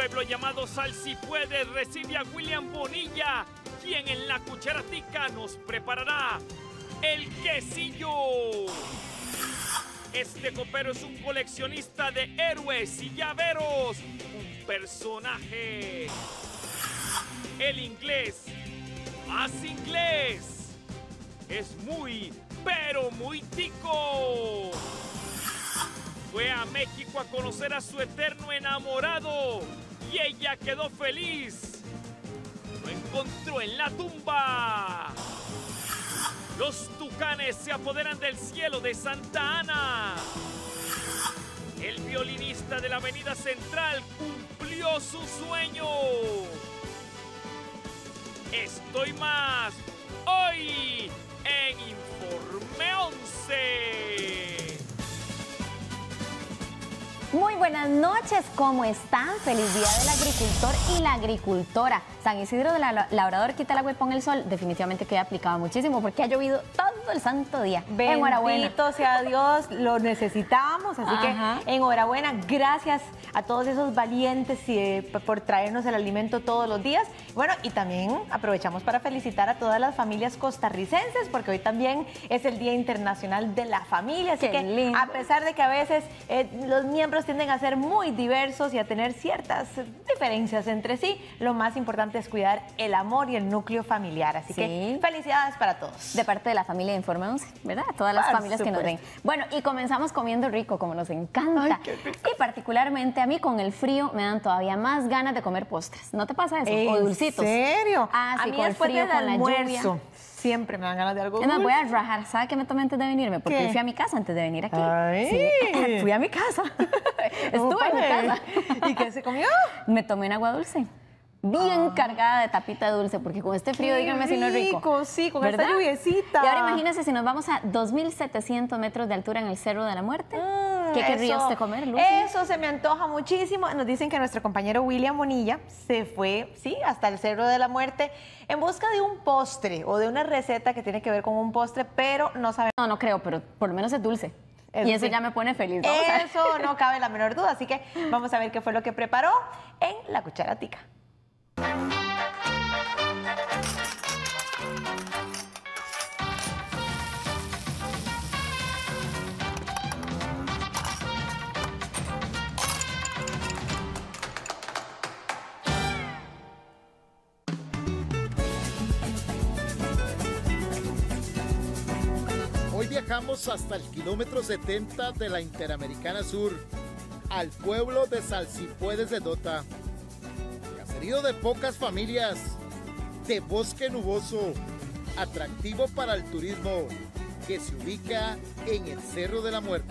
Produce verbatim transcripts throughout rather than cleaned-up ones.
pueblo llamado Salsipuedes recibe a William Bonilla, quien en la cucharatica nos preparará el quesillo. Este copero es un coleccionista de héroes y llaveros, un personaje. El inglés, más inglés, es muy, pero muy tico. Fue a México a conocer a su eterno enamorado y ella quedó feliz. Lo encontró en la tumba. Los tucanes se apoderan del cielo de Santa Ana. El violinista de la Avenida Central cumplió su sueño. Estoy más hoy en Informe once. Muy buenas noches, ¿cómo están? Feliz Día del Agricultor y la Agricultora. San Isidro de la Labrador, quita el agua y pon el sol. Definitivamente queda aplicado muchísimo porque ha llovido todo el santo día. Bendito sea Dios, lo necesitábamos, así Ajá. que enhorabuena. Gracias a todos esos valientes eh, por traernos el alimento todos los días. Bueno, y también aprovechamos para felicitar a todas las familias costarricenses porque hoy también es el Día Internacional de la Familia. Así Qué que lindo. A pesar de que a veces eh, los miembros tienden a ser muy diversos y a tener ciertas diferencias entre sí, lo más importante es cuidar el amor y el núcleo familiar. Así sí. que felicidades para todos. De parte de la familia de Informe once, ¿verdad? Todas las Por familias supuesto. que nos ven. Bueno, y comenzamos comiendo rico, como nos encanta. Ay, qué rico. Y particularmente a mí con el frío me dan todavía más ganas de comer postres. ¿No te pasa eso? ¿En o dulcitos. ¿En serio? Ah, sí, a mí con el después frío, del con la almuerzo. lluvia. Siempre me dan ganas de algo dulce. Me voy a rajar. ¿Sabe qué me tomé antes de venirme? Porque ¿Qué? fui a mi casa antes de venir aquí. Ay. Sí, fui a mi casa. Estuve en mi casa. ¿Y qué se comió? Me tomé un agua dulce. Bien ah. cargada de tapita dulce, porque con este frío, Qué díganme si no es rico. rico, sí, con ¿verdad? esta lluviecita. Y ahora imagínense si nos vamos a dos mil setecientos metros de altura en el Cerro de la Muerte. Mm, ¿Qué querría usted comer, Lucy? Eso se me antoja muchísimo. Nos dicen que nuestro compañero William Bonilla se fue, sí, hasta el Cerro de la Muerte en busca de un postre o de una receta que tiene que ver con un postre, pero no sabemos. No, no creo, pero por lo menos es dulce. Es y eso sí. ya me pone feliz. Vamos eso no cabe la menor duda, así que vamos a ver qué fue lo que preparó en la cucharatica. Hoy viajamos hasta el kilómetro setenta de la Interamericana Sur, al pueblo de Salsipuedes de Dota. Caserío de pocas familias, de bosque nuboso, atractivo para el turismo, que se ubica en el Cerro de la Muerte.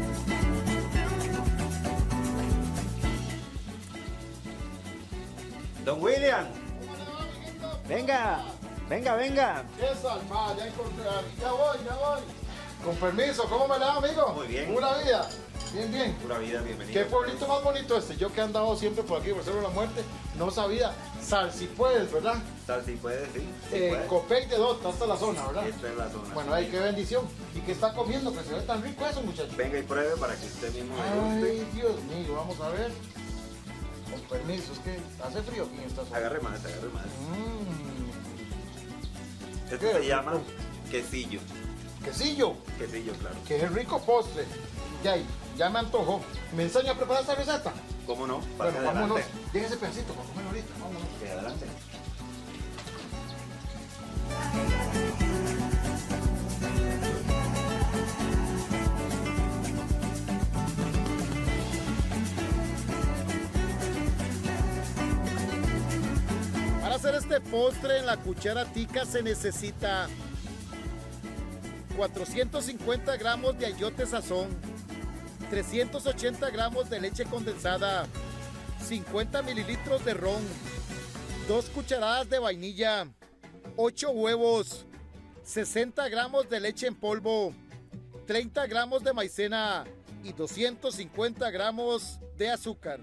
Don William, venga, venga, venga. Eso, alma, ya encontré, ya voy, ya voy. Con permiso, ¿cómo me la da, amigo? Muy bien. Pura vida. Bien, bien. Pura vida, bienvenido. ¿Qué pueblito más bonito este? Yo que he andado siempre por aquí, por Cerro de la Muerte, no sabía. Salsipuedes, ¿verdad? Salsipuedes, sí. sí eh, Copey de Dota, esta es la zona, ¿verdad? Esta es la zona. Bueno, ahí, qué bendición. ¿Y qué está comiendo? Que se ve tan rico eso, muchachos. Venga y pruebe para que usted mismo me guste. Ay, Dios mío, vamos a ver. Con permiso, es que hace frío aquí en esta zona. Agarre más, agarre más. Mm. Esto se rico? llama quesillo. ¿Quesillo? Quesillo, claro. Que es rico postre. Ya, ya me antojó. ¿Me enseña a preparar esta receta? ¿Cómo no? Bueno, vámonos. Deje ese pedacito para comer ahorita. Vámonos. Okay, adelante. Para hacer este postre en la cucharatica se necesita cuatrocientos cincuenta gramos de ayote sazón, trescientos ochenta gramos de leche condensada, cincuenta mililitros de ron, dos cucharadas de vainilla, ocho huevos, sesenta gramos de leche en polvo, treinta gramos de maicena y doscientos cincuenta gramos de azúcar.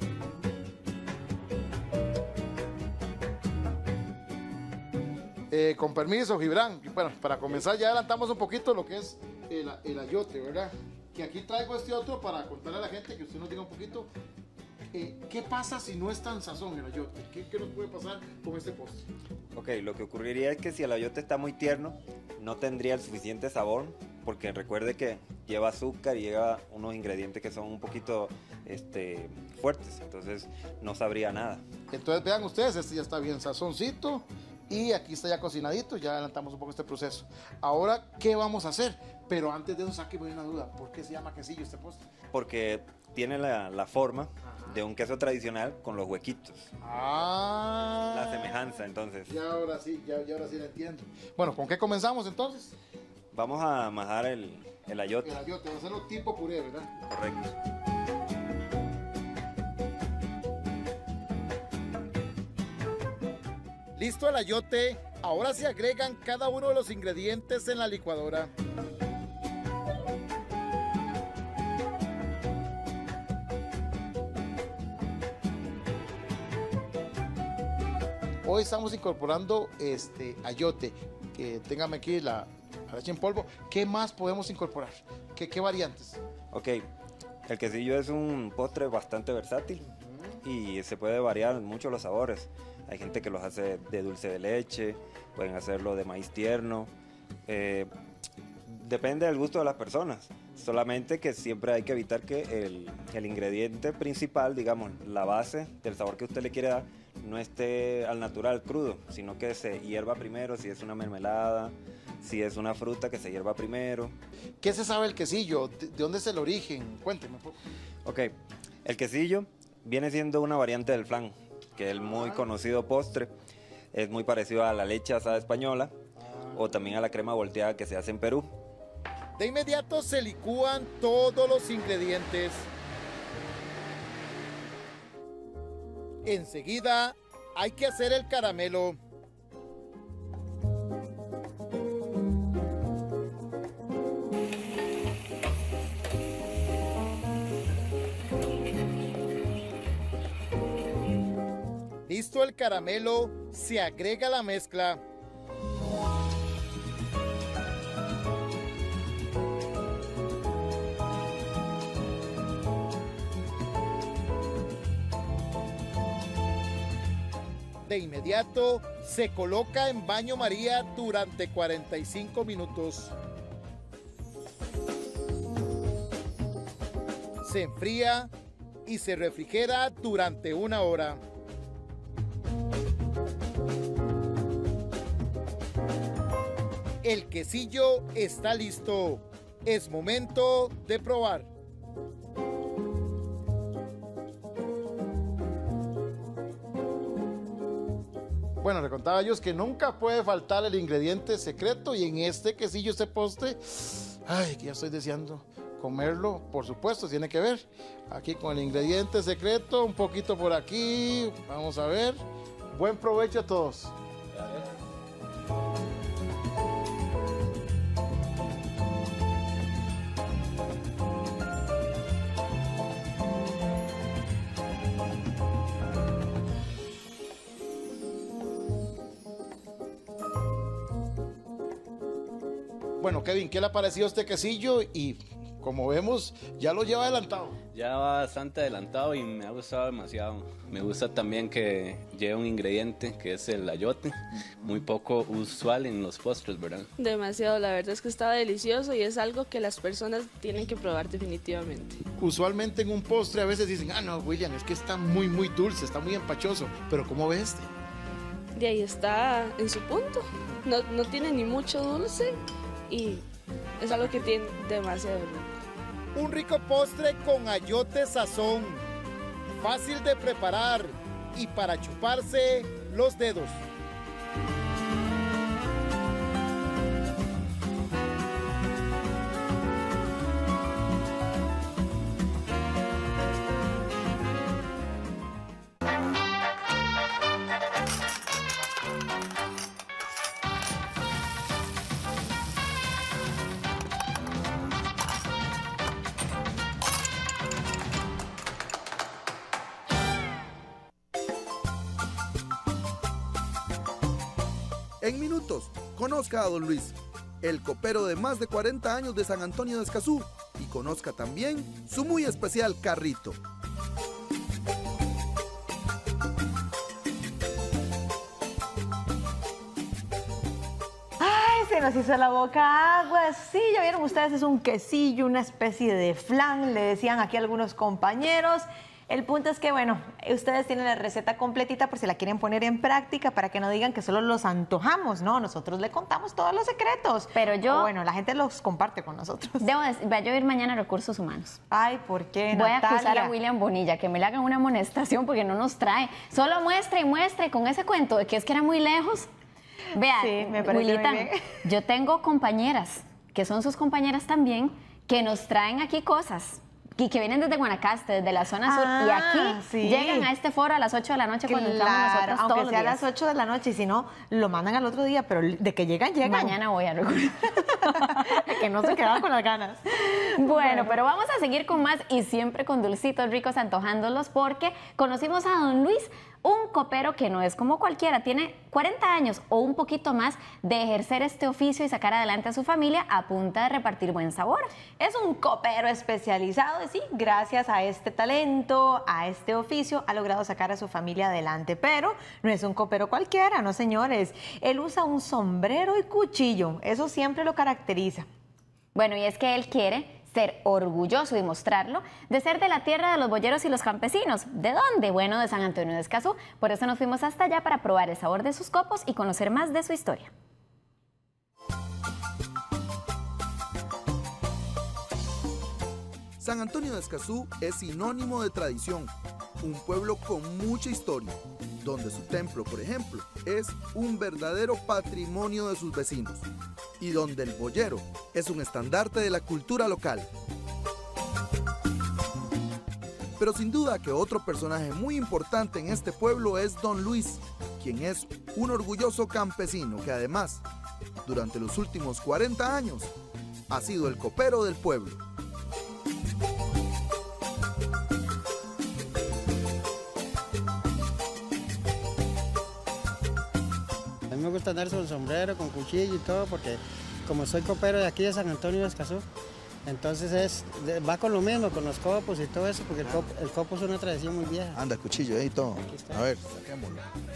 Eh, con permiso, Gibran, bueno, para comenzar ya adelantamos un poquito lo que es el, el ayote, ¿verdad? Que aquí traigo este otro para contarle a la gente que usted nos diga un poquito Eh, ¿Qué pasa si no es tan sazón el ayote? ¿Qué, ¿Qué nos puede pasar con este postre? Ok, lo que ocurriría es que si el ayote está muy tierno, no tendría el suficiente sabor, porque recuerde que lleva azúcar y lleva unos ingredientes que son un poquito este, fuertes, entonces no sabría nada. Entonces vean ustedes, este ya está bien sazoncito y aquí está ya cocinadito, ya adelantamos un poco este proceso. Ahora, ¿qué vamos a hacer? Pero antes de eso, sáqueme una duda, ¿por qué se llama quesillo este postre? Porque tiene la, la forma de un queso tradicional con los huequitos. Ah. La semejanza, entonces. Ya ahora sí, ya, ya ahora sí la entiendo. Bueno, ¿con qué comenzamos entonces? Vamos a majar el, el ayote. El ayote, va a hacerlo tipo puré, ¿verdad? Correcto. Listo el ayote, ahora se agregan cada uno de los ingredientes en la licuadora. Hoy estamos incorporando este ayote, que téngame aquí la, la leche en polvo. ¿Qué más podemos incorporar? ¿Qué, qué variantes? Ok, el quesillo es un postre bastante versátil y se puede variar mucho los sabores. Hay gente que los hace de dulce de leche, pueden hacerlo de maíz tierno. Eh, depende del gusto de las personas. Solamente que siempre hay que evitar que el, el ingrediente principal, digamos, la base del sabor que usted le quiere dar, no esté al natural crudo, sino que se hierva primero, si es una mermelada, si es una fruta, que se hierva primero. ¿Qué se sabe del quesillo? ¿De, de dónde es el origen? Cuénteme. Ok, el quesillo viene siendo una variante del flan, que es el muy conocido postre. Es muy parecido a la leche asada española o también a la crema volteada que se hace en Perú. De inmediato se licúan todos los ingredientes. Enseguida hay que hacer el caramelo. Listo el caramelo, se agrega la mezcla. De inmediato se coloca en baño María durante cuarenta y cinco minutos. Se enfría y se refrigera durante una hora. El quesillo está listo. Es momento de probar. Bueno, le contaba a ellos que nunca puede faltar el ingrediente secreto y en este quesillo, este postre, ay, que ya estoy deseando comerlo, por supuesto, tiene que ver. Aquí con el ingrediente secreto, un poquito por aquí, vamos a ver. Buen provecho a todos. Bueno, Kevin, ¿qué le ha parecido este quesillo? Y como vemos, ya lo lleva adelantado. Ya va bastante adelantado y me ha gustado demasiado. Me gusta también que lleva un ingrediente que es el ayote, muy poco usual en los postres, ¿verdad? Demasiado, la verdad es que estaba delicioso y es algo que las personas tienen que probar definitivamente. Usualmente en un postre a veces dicen, ah, no, William, es que está muy, muy dulce, está muy empachoso. Pero ¿cómo ve este? De ahí está en su punto. No, no tiene ni mucho dulce y es algo que tiene demasiado rico. Un rico postre con ayote sazón, fácil de preparar y para chuparse los dedos. En minutos, conozca a don Luis, el copero de más de cuarenta años de San Antonio de Escazú, y conozca también su muy especial carrito. se nos hizo la boca agua. Sí, ya vieron ustedes, es un quesillo, una especie de flan, le decían aquí algunos compañeros. El punto es que, bueno, ustedes tienen la receta completita por si la quieren poner en práctica para que no digan que solo los antojamos, ¿no? Nosotros le contamos todos los secretos. Pero yo... O bueno, la gente los comparte con nosotros. Debo decir, voy a ir mañana a Recursos Humanos. Ay, ¿por qué, Voy Natalia? a acusar a William Bonilla, que me le hagan una amonestación porque no nos trae. Solo muestra y muestra y con ese cuento de que es que era muy lejos. Vea, Sí, me parece Wilita, muy bien. yo tengo compañeras, que son sus compañeras también, que nos traen aquí cosas. Y que vienen desde Guanacaste, desde la zona sur, Ah, y aquí sí. llegan a este foro a las ocho de la noche cuando entramos Claro, nosotros aunque todos los sea a días. las ocho de la noche y si no, lo mandan al otro día, pero de que llegan, llegan. Mañana voy a recurrir. Que no se quedaban con las ganas. Bueno, pero vamos a seguir con más y siempre con dulcitos ricos antojándolos porque conocimos a don Luis, un copero que no es como cualquiera, tiene cuarenta años o un poquito más de ejercer este oficio y sacar adelante a su familia a punta de repartir buen sabor. Es un copero especializado y sí, gracias a este talento, a este oficio, ha logrado sacar a su familia adelante. Pero no es un copero cualquiera, no señores. Él usa un sombrero y cuchillo, eso siempre lo caracteriza. Bueno, y es que él quiere ser orgulloso y mostrarlo de ser de la tierra de los boyeros y los campesinos. ¿De dónde? Bueno, de San Antonio de Escazú. Por eso nos fuimos hasta allá para probar el sabor de sus copos y conocer más de su historia. San Antonio de Escazú es sinónimo de tradición, un pueblo con mucha historia, donde su templo, por ejemplo, es un verdadero patrimonio de sus vecinos y donde el boyero es un estandarte de la cultura local. Pero sin duda que otro personaje muy importante en este pueblo es don Luis, quien es un orgulloso campesino que además, durante los últimos cuarenta años, ha sido el copero del pueblo. A mí me gusta andar con sombrero, con cuchillo y todo, porque como soy copero de aquí de San Antonio de Escazú, entonces es, va con lo mismo, con los copos y todo eso, porque el copo, el copo es una tradición muy vieja. Anda, cuchillo ahí y todo. Aquí está. A ver, saquémoslo.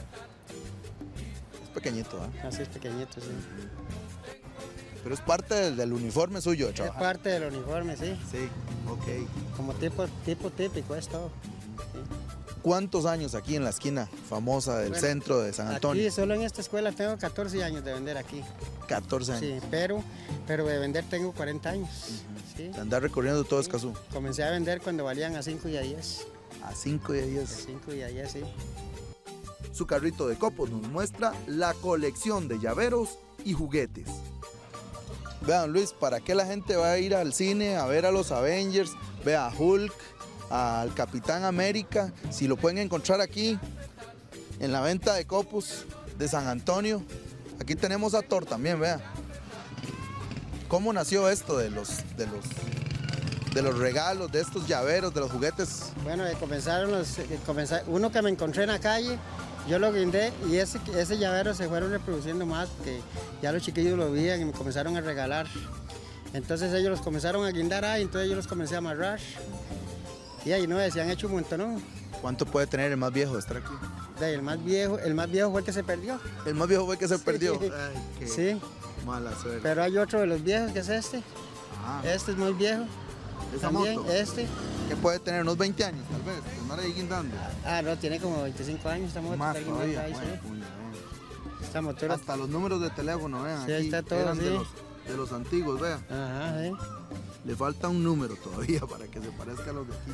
Es pequeñito, ¿ah? Así es pequeñito, sí. Pero es parte del, del uniforme suyo de Es trabajar. parte del uniforme, sí. Sí, ok. Como tipo, tipo típico es todo. Sí. ¿Cuántos años aquí en la esquina famosa del Bueno, centro de San Antonio? Aquí, solo en esta escuela tengo catorce años de vender aquí. catorce años. Sí, pero, pero de vender tengo cuarenta años. Sí. De andar recorriendo todo Sí. Escazú. Comencé a vender cuando valían a cinco y a diez. A cinco y a A diez. cinco y a diez, sí. Su carrito de copos nos muestra la colección de llaveros y juguetes. Vean, Luis, ¿para qué la gente va a ir al cine a ver a los Avengers? Ve a Hulk, al Capitán América, si lo pueden encontrar aquí en la venta de copos de San Antonio. Aquí tenemos a Thor también, vea. ¿Cómo nació esto de los, de los, de los regalos, de estos llaveros, de los juguetes? Bueno, eh, comenzaron los, eh, comenzar- uno que me encontré en la calle, yo lo guindé y ese, ese llavero se fueron reproduciendo más porque ya los chiquillos lo veían y me comenzaron a regalar. Entonces ellos los comenzaron a guindar ahí, entonces yo los comencé a amarrar. Y ahí no, se han hecho un montón, ¿no? ¿Cuánto puede tener el más viejo de estar aquí? De ahí, el más viejo, el más viejo fue el que se perdió. El más viejo fue el que se Sí. perdió. Ay, qué Sí, mala suerte. pero hay otro de los viejos que es este. Ah, Este es muy viejo. esa También, moto, este. que puede tener unos veinte años tal vez, pues no le digan dando. Ah, no, tiene como veinticinco años esta moto. Más está guindando todavía. ahí, Bueno, sí. puño, eh. Esta motora. Hasta los números de teléfono, vean. Sí, ahí aquí, está todo, eran de, sí. los, de los antiguos, vean. Ajá, sí. Le falta un número todavía para que se parezca a los de aquí.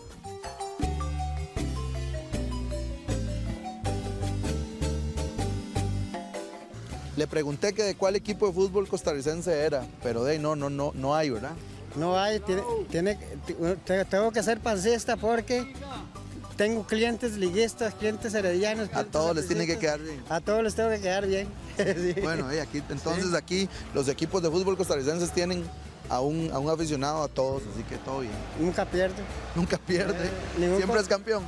Le pregunté que de cuál equipo de fútbol costarricense era, pero de ahí no, no, no, no hay, ¿verdad? No hay, tiene, tiene, te- tengo que ser pancista porque tengo clientes liguistas, clientes heredianos. A clientes todos les tiene que sapricistas. quedar bien. A todos les tengo que quedar bien. Sí. Bueno, eh, aquí, entonces aquí los equipos de fútbol costarricenses tienen a un, a un aficionado a todos, así que todo bien. Nunca pierdo. Nunca pierde, Eh, ningún siempre co- es campeón.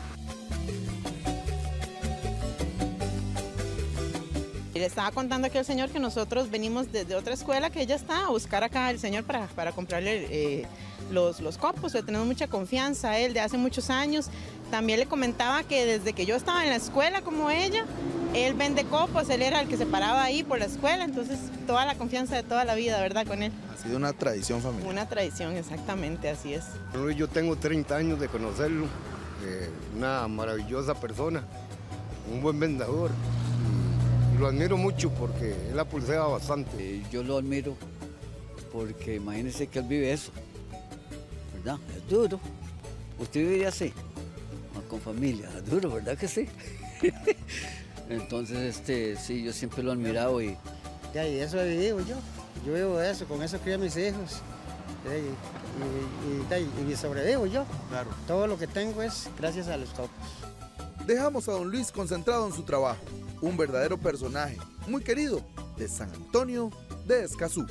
Y le estaba contando aquí al señor que nosotros venimos desde otra escuela que ella está a buscar acá al señor para, para comprarle eh, los, los copos. Le tenemos mucha confianza a él de hace muchos años. También le comentaba que desde que yo estaba en la escuela como ella, él vende copos, él era el que se paraba ahí por la escuela, entonces toda la confianza de toda la vida, ¿verdad? Con él. Ha sido una tradición familiar. Una tradición, exactamente, así es. Yo tengo treinta años de conocerlo, eh, una maravillosa persona, un buen vendedor. Y lo admiro mucho porque él la pulsea bastante. Eh, yo lo admiro porque imagínese que él vive eso, ¿verdad? Es duro. ¿Usted viviría así? Con familia, es duro, ¿verdad que sí? Entonces, este, sí, yo siempre lo he admirado y... Ya, y eso he vivido yo. Yo vivo de eso, con eso crío a mis hijos. Y, y, y, y sobrevivo yo. Claro. Todo lo que tengo es gracias a los copos. Dejamos a don Luis concentrado en su trabajo. Un verdadero personaje, muy querido, de San Antonio de Escazú.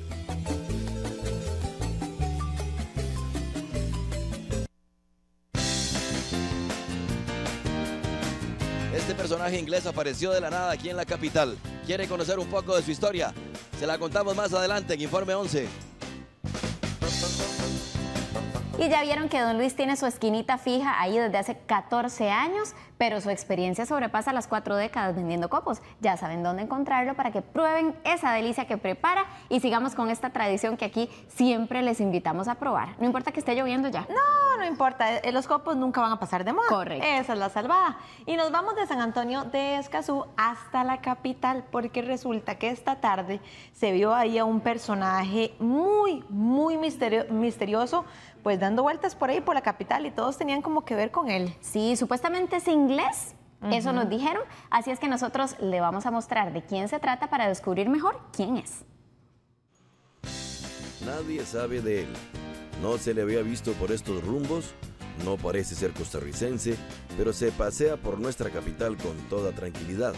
Este personaje inglés apareció de la nada aquí en la capital. ¿Quiere conocer un poco de su historia? Se la contamos más adelante en Informe once. Y ya vieron que don Luis tiene su esquinita fija ahí desde hace catorce años, pero su experiencia sobrepasa las cuatro décadas vendiendo copos. Ya saben dónde encontrarlo para que prueben esa delicia que prepara y sigamos con esta tradición que aquí siempre les invitamos a probar. No importa que esté lloviendo ya. No, no importa, los copos nunca van a pasar de moda. Correcto. Esa es la salvada. Y nos vamos de San Antonio de Escazú hasta la capital, porque resulta que esta tarde se vio ahí a un personaje muy, muy misterio- misterioso, pues dando vueltas por ahí, por la capital, y todos tenían como que ver con él. Sí, supuestamente es inglés, uh-huh. Eso nos dijeron, así es que nosotros le vamos a mostrar de quién se trata para descubrir mejor quién es. Nadie sabe de él, no se le había visto por estos rumbos, no parece ser costarricense, pero se pasea por nuestra capital con toda tranquilidad.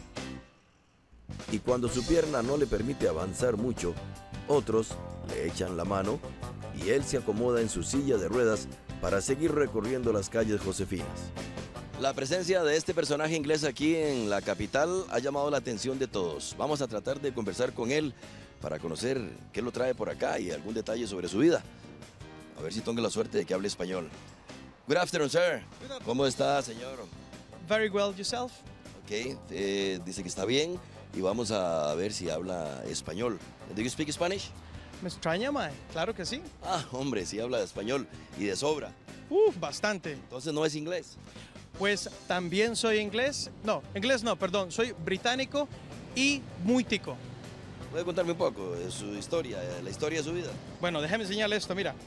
Y cuando su pierna no le permite avanzar mucho, otros le echan la mano y él se acomoda en su silla de ruedas para seguir recorriendo las calles josefinas. La presencia de este personaje inglés aquí en la capital ha llamado la atención de todos. Vamos a tratar de conversar con él para conocer qué lo trae por acá y algún detalle sobre su vida. A ver si tengo la suerte de que hable español. Good afternoon, sir. ¿Cómo está, señor? Very well, yourself. Ok, eh, dice que está bien y vamos a ver si habla español. Do you speak Spanish? Me extraña, mae. Claro que sí. Ah, hombre, sí habla español y de sobra. Uf, bastante. Entonces no es inglés. Pues también soy inglés. No, inglés no, perdón. Soy británico y muy tico. ¿Puede contarme un poco de su historia, la historia de su vida? Bueno, déjame enseñarle esto, mira.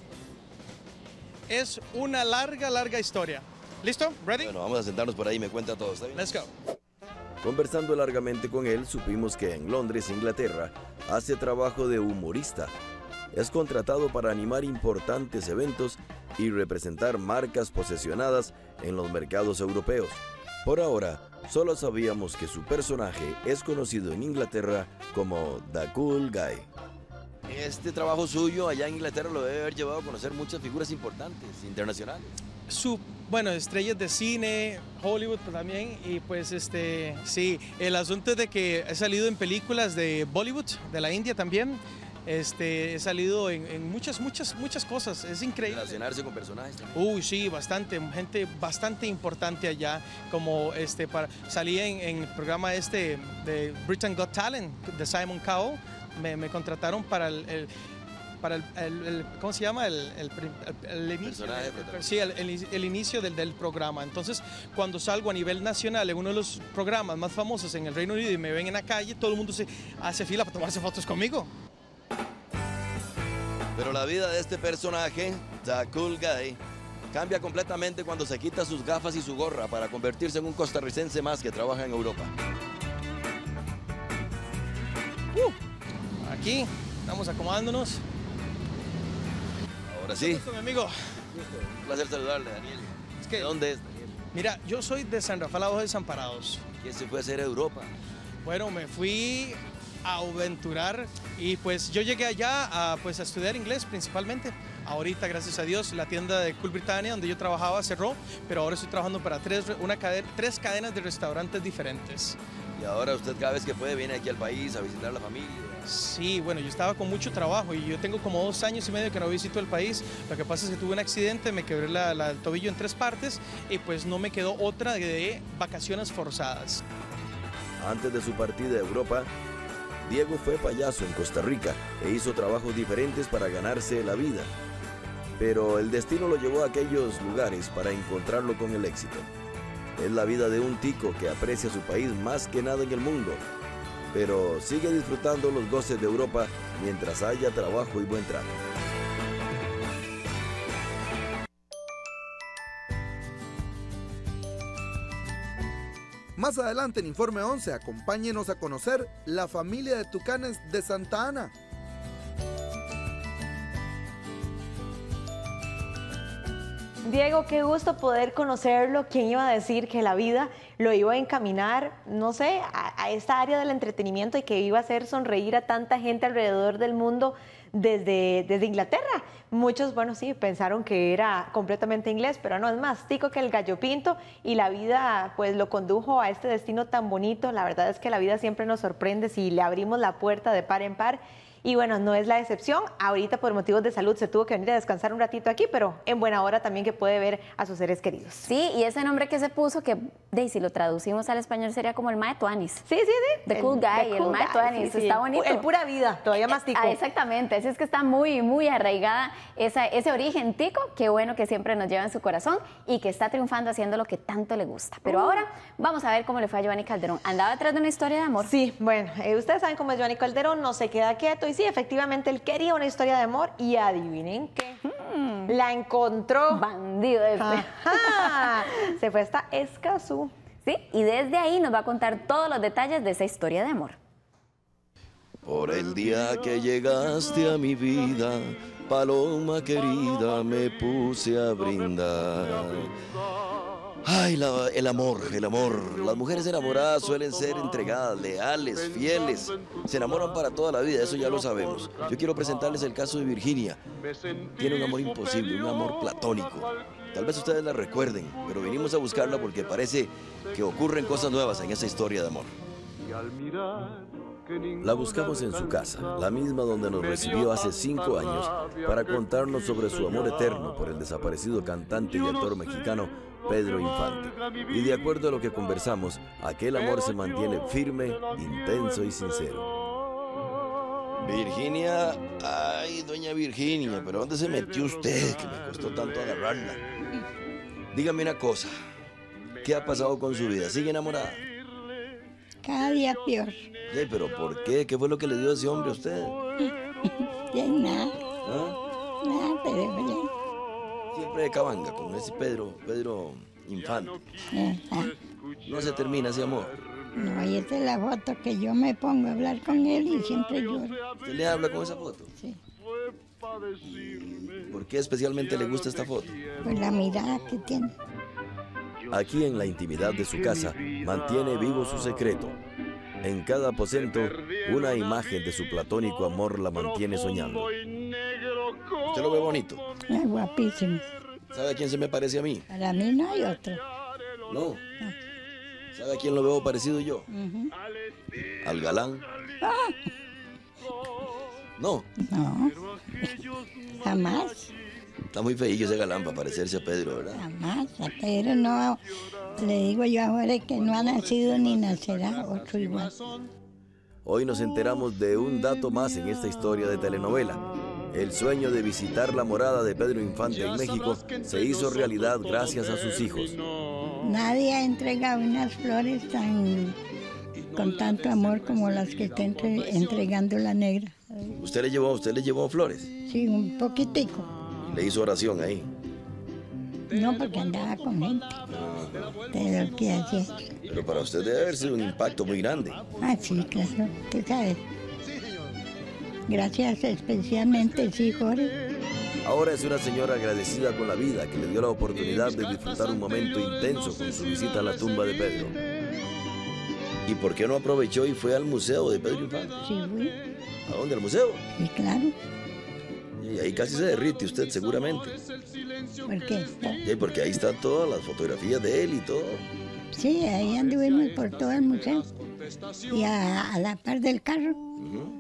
Es una larga, larga historia. ¿Listo? ¿Ready? Bueno, vamos a sentarnos por ahí y me cuenta todo, ¿está bien? Let's go. Conversando largamente con él, supimos que en Londres, Inglaterra, hace trabajo de humorista. Es contratado para animar importantes eventos y representar marcas posesionadas en los mercados europeos. Por ahora, solo sabíamos que su personaje es conocido en Inglaterra como The Cool Guy. Este trabajo suyo allá en Inglaterra lo debe haber llevado a conocer muchas figuras importantes, internacionales. Su, bueno, estrellas de cine, Hollywood también, y pues este, sí, el asunto es de que he salido en películas de Bollywood, de la India también, este, he salido en, en muchas, muchas, muchas cosas, es increíble. Relacionarse con personajes también. Uy, sí, bastante, gente bastante importante allá, como este, para, salí en, en el programa este de Britain Got Talent, de Simon Cowell, me, me contrataron para el, el para el, el, el, ¿cómo se llama? El, el, el, el inicio, el, sí, el, el, el inicio del, del programa. Entonces, cuando salgo a nivel nacional en uno de los programas más famosos en el Reino Unido y me ven en la calle, todo el mundo se hace fila para tomarse fotos conmigo. Pero la vida de este personaje, The Cool Guy, cambia completamente cuando se quita sus gafas y su gorra para convertirse en un costarricense más que trabaja en Europa. Uh, aquí, estamos acomodándonos. Ahora sí. Gusto, mi amigo. Un placer saludarle, Daniel. Es que, ¿De dónde es, Daniel? Mira, yo soy de San Rafael Abajo de Desamparados. ¿Qué se fue a hacer a Europa? Bueno, me fui a aventurar y pues yo llegué allá a, pues, a estudiar inglés principalmente. Ahorita, gracias a Dios, la tienda de Cool Britannia donde yo trabajaba cerró, pero ahora estoy trabajando para tres, una cadena, tres cadenas de restaurantes diferentes. Y ahora usted cada vez que puede viene aquí al país a visitar a la familia. Sí, bueno, yo estaba con mucho trabajo y yo tengo como dos años y medio que no visito el país. Lo que pasa es que tuve un accidente, me quebré la, la, el tobillo en tres partes y pues no me quedó otra de vacaciones forzadas. Antes de su partida a Europa, Diego fue payaso en Costa Rica e hizo trabajos diferentes para ganarse la vida. Pero el destino lo llevó a aquellos lugares para encontrarlo con el éxito. Es la vida de un tico que aprecia su país más que nada en el mundo, pero sigue disfrutando los goces de Europa mientras haya trabajo y buen trato. Más adelante en Informe once, acompáñenos a conocer la familia de tucanes de Santa Ana. Diego, qué gusto poder conocerlo. ¿Quién iba a decir que la vida lo iba a encaminar, no sé, a, a esta área del entretenimiento y que iba a hacer sonreír a tanta gente alrededor del mundo desde, desde Inglaterra? Muchos, bueno, sí, pensaron que era completamente inglés, pero no, es más tico que el gallo pinto, y la vida pues lo condujo a este destino tan bonito. La verdad es que la vida siempre nos sorprende si le abrimos la puerta de par en par. Y bueno, no es la excepción. Ahorita por motivos de salud se tuvo que venir a descansar un ratito aquí, pero en buena hora también que puede ver a sus seres queridos. Sí, y ese nombre que se puso, que de, si lo traducimos al español sería como el Mae Tuanis. Sí, sí, sí. The Cool Guy, el Mae Tuanis, sí, sí. Está bonito. El pura vida, todavía más tico. Ah, exactamente, así es que está muy, muy arraigada esa, ese origen tico. Qué bueno que siempre nos lleva en su corazón y que está triunfando haciendo lo que tanto le gusta. Pero uh. ahora vamos a ver cómo le fue a Giovanni Calderón. ¿Andaba detrás de una historia de amor? Sí, bueno, eh, ustedes saben cómo es Giovanni Calderón, no se queda quieto, y sí, efectivamente él quería una historia de amor, y adivinen qué, hmm. la encontró. Bandido este. Ajá. Se fue hasta Escazú. Sí, y desde ahí nos va a contar todos los detalles de esa historia de amor. Por el día que llegaste a mi vida, paloma querida, me puse a brindar. Ay, la, el amor, el amor. Las mujeres enamoradas suelen ser entregadas, leales, fieles. Se enamoran para toda la vida, eso ya lo sabemos. Yo quiero presentarles el caso de Virginia. Tiene un amor imposible, un amor platónico. Tal vez ustedes la recuerden, pero vinimos a buscarla porque parece que ocurren cosas nuevas en esa historia de amor. La buscamos en su casa, la misma donde nos recibió hace cinco años, para contarnos sobre su amor eterno por el desaparecido cantante y actor mexicano Pedro Infante. Y de acuerdo a lo que conversamos, aquel amor se mantiene firme, intenso y sincero. Virginia, ay, doña Virginia, ¿pero dónde se metió usted? Que me costó tanto agarrarla. Dígame una cosa, ¿qué ha pasado con su vida? ¿Sigue enamorada? Cada día peor. Sí, pero ¿por qué? ¿Qué fue lo que le dio a ese hombre a usted? Bien, nada. ¿Ah? Nada, pero bien. Siempre de cabanga con ese Pedro, Pedro Infante. Ajá. No se termina ese amor. No, y esta es la foto que yo me pongo a hablar con él y siempre lloro. ¿Usted le habla con esa foto? Sí. ¿Y por qué especialmente le gusta esta foto? Por la mirada que tiene. Aquí en la intimidad de su casa mantiene vivo su secreto. En cada aposento, una imagen de su platónico amor la mantiene soñando. ¿Usted lo ve bonito? Es guapísimo. ¿Sabe a quién se me parece a mí? Para mí no hay otro. No. ¿Sabe a quién lo veo parecido yo? Uh-huh. Al galán. Ah. No. No. Jamás. Está muy feillo ese galán para parecerse a Pedro, ¿verdad? Jamás. A Pedro no. Le digo yo ahora que no ha nacido ni nacerá otro igual. Hoy nos enteramos de un dato más en esta historia de telenovela. El sueño de visitar la morada de Pedro Infante en México se hizo realidad gracias a sus hijos. Nadie ha entregado unas flores tan con tanto amor como las que está entre, entregando la negra. ¿Usted le llevó, usted le llevó flores? Sí, un poquitico. ¿Le hizo oración ahí? No, porque andaba con gente. De lo que hacía. Pero para usted debe haber sido un impacto muy grande. Ah, sí, claro. Tú sabes. Gracias especialmente, sí, Jorge. Ahora es una señora agradecida con la vida que le dio la oportunidad de disfrutar un momento intenso con su visita a la tumba de Pedro. ¿Y por qué no aprovechó y fue al museo de Pedro Infante? Sí, fui. ¿A dónde? ¿Al museo? Sí, claro. Y ahí casi se derrite usted, seguramente. ¿Por qué? Sí, porque ahí están todas las fotografías de él y todo. Sí, ahí anduvimos por todo el museo. Y a, a la par del carro. Uh-huh.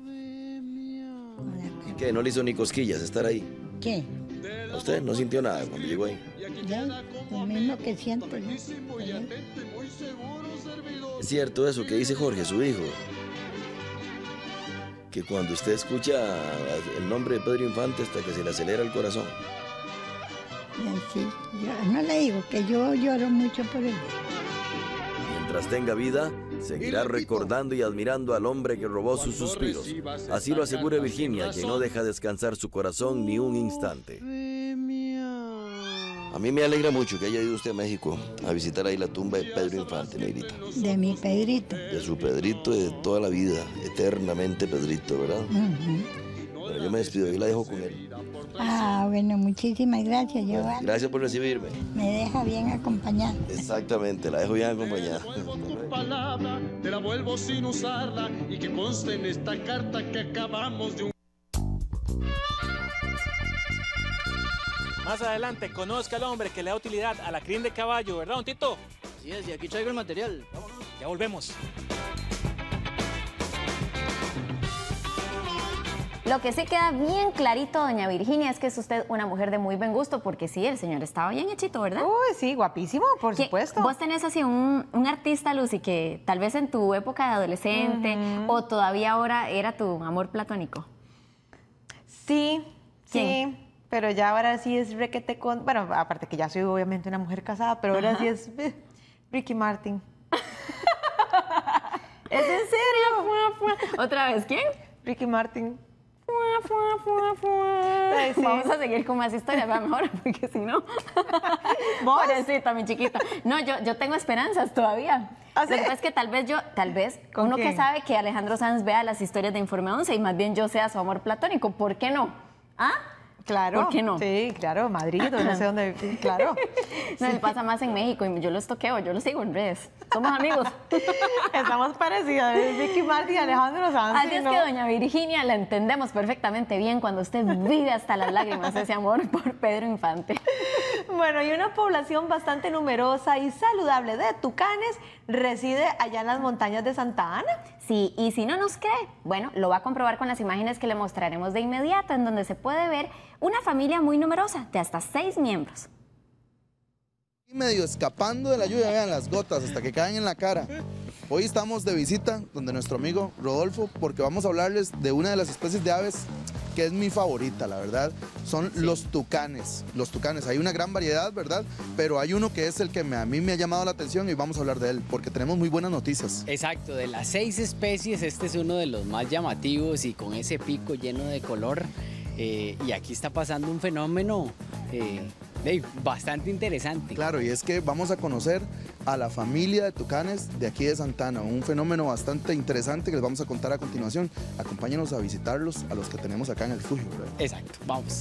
¿Y qué? ¿No le hizo ni cosquillas estar ahí? ¿Qué? ¿A usted no sintió nada cuando llegó ahí? Ya, lo mismo que siento yo. Es cierto eso que dice Jorge, su hijo, que cuando usted escucha el nombre de Pedro Infante hasta que se le acelera el corazón. Sí, yo no le digo que yo lloro mucho por él. Mientras tenga vida, seguirá recordando y admirando al hombre que robó sus suspiros. Así lo asegura Virginia, que no deja descansar su corazón ni un instante. A mí me alegra mucho que haya ido usted a México a visitar ahí la tumba de Pedro Infante, Negrita. De mi Pedrito. De su Pedrito de toda la vida, eternamente Pedrito, ¿verdad? Uh-huh. Bueno, yo me despido y la dejo con él. Ah, bueno, muchísimas gracias, Giovanni. Gracias por recibirme. Me deja bien acompañada. Exactamente, la dejo bien acompañada. Palabra, te la vuelvo sin usarla y que conste en esta carta que acabamos de un... Más adelante, conozca al hombre que le da utilidad a la crin de caballo, ¿verdad, don Tito? Sí, es, y aquí traigo el material. Vámonos. Ya volvemos. Lo que sí queda bien clarito, doña Virginia, es que es usted una mujer de muy buen gusto, porque sí, el señor estaba bien hechito, ¿verdad? Uy, sí, guapísimo, por supuesto. Vos tenés así un, un artista, Lucy, que tal vez en tu época de adolescente uh-huh. o todavía ahora era tu amor platónico. Sí, ¿Quién? sí. Pero ya ahora sí es requete con... Bueno, aparte que ya soy obviamente una mujer casada, pero ahora Ajá. sí es eh, Ricky Martin. ¿Es en serio? ¿Otra vez quién? Ricky Martin. Ay, sí. Vamos a seguir con más historias, va mejor, porque si no... Pobrecita, mi chiquita. No, yo, yo tengo esperanzas todavía. ¿Ah, sí? Lo que pasa es que tal vez yo, tal vez, uno quién? que sabe que Alejandro Sanz vea las historias de Informe once y más bien yo sea su amor platónico, ¿por qué no? ¿Ah? Claro. ¿Por qué no? Sí, claro, Madrid, no sé dónde, claro. No, sí. pasa más en México y yo los toqueo, yo los sigo en redes. Somos amigos. Estamos parecidos, Ricky Martin y Alejandro Sanz. Así es ¿no? que doña Virginia la entendemos perfectamente bien cuando usted vive hasta las lágrimas ese amor por Pedro Infante. Bueno, y una población bastante numerosa y saludable de tucanes reside allá en las montañas de Santa Ana. Sí, y si no nos cree, bueno, lo va a comprobar con las imágenes que le mostraremos de inmediato, en donde se puede ver una familia muy numerosa, de hasta seis miembros. Y medio escapando de la lluvia, vean las gotas hasta que caen en la cara. Hoy estamos de visita donde nuestro amigo Rodolfo, porque vamos a hablarles de una de las especies de aves que es mi favorita, la verdad, son sí. los tucanes. Los tucanes, hay una gran variedad, ¿verdad? Pero hay uno que es el que me, a mí me ha llamado la atención y vamos a hablar de él, porque tenemos muy buenas noticias. Exacto, de las seis especies, este es uno de los más llamativos y con ese pico lleno de color. Eh, y aquí está pasando un fenómeno eh, eh, bastante interesante. Claro, y es que vamos a conocer a la familia de tucanes de aquí de Santa Ana, un fenómeno bastante interesante que les vamos a contar a continuación. Acompáñenos a visitarlos, a los que tenemos acá en el refugio, ¿verdad? Exacto, vamos.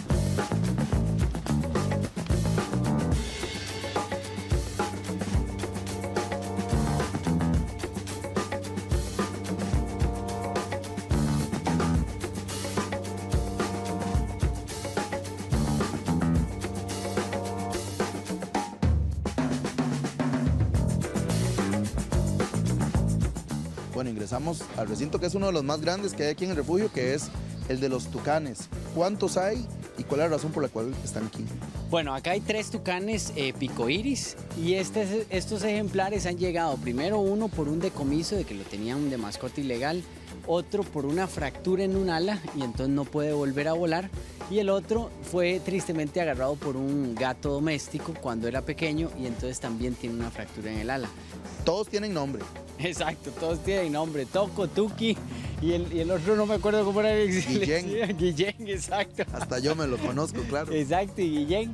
Bueno, ingresamos al recinto que es uno de los más grandes que hay aquí en el refugio, que es el de los tucanes. ¿Cuántos hay y cuál es la razón por la cual están aquí? Bueno, acá hay tres tucanes eh, picoiris y este, estos ejemplares han llegado, primero uno por un decomiso de que lo tenían de mascota ilegal, otro por una fractura en un ala y entonces no puede volver a volar, y el otro fue tristemente agarrado por un gato doméstico cuando era pequeño y entonces también tiene una fractura en el ala. Todos tienen nombre. Exacto, todos tienen nombre, Toco, Tuki y el, y el otro no me acuerdo cómo era. Guillén. Guillén, exacto. Hasta yo me lo conozco, claro. Exacto, y Guillén.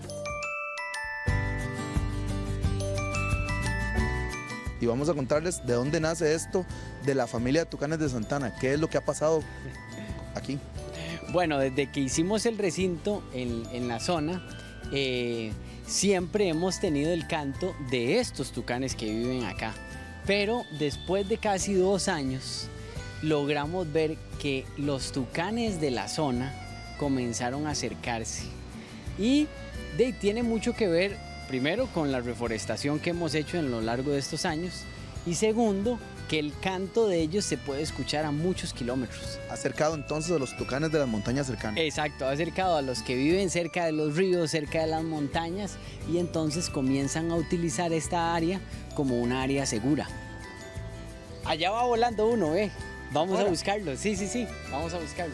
Y vamos a contarles de dónde nace esto de la familia de tucanes de Santa Ana. ¿Qué es lo que ha pasado aquí? Bueno, desde que hicimos el recinto en, en la zona, eh, siempre hemos tenido el canto de estos tucanes que viven acá. Pero después de casi dos años, logramos ver que los tucanes de la zona comenzaron a acercarse. Y de, tiene mucho que ver, primero, con la reforestación que hemos hecho en lo largo de estos años. Y segundo, que el canto de ellos se puede escuchar a muchos kilómetros. Ha acercado entonces a los tucanes de las montañas cercanas. Exacto, ha acercado a los que viven cerca de los ríos, cerca de las montañas, y entonces comienzan a utilizar esta área como una área segura. Allá va volando uno, ¿eh? Vamos Ahora. a buscarlo. Sí, sí, sí. Vamos a buscarlo.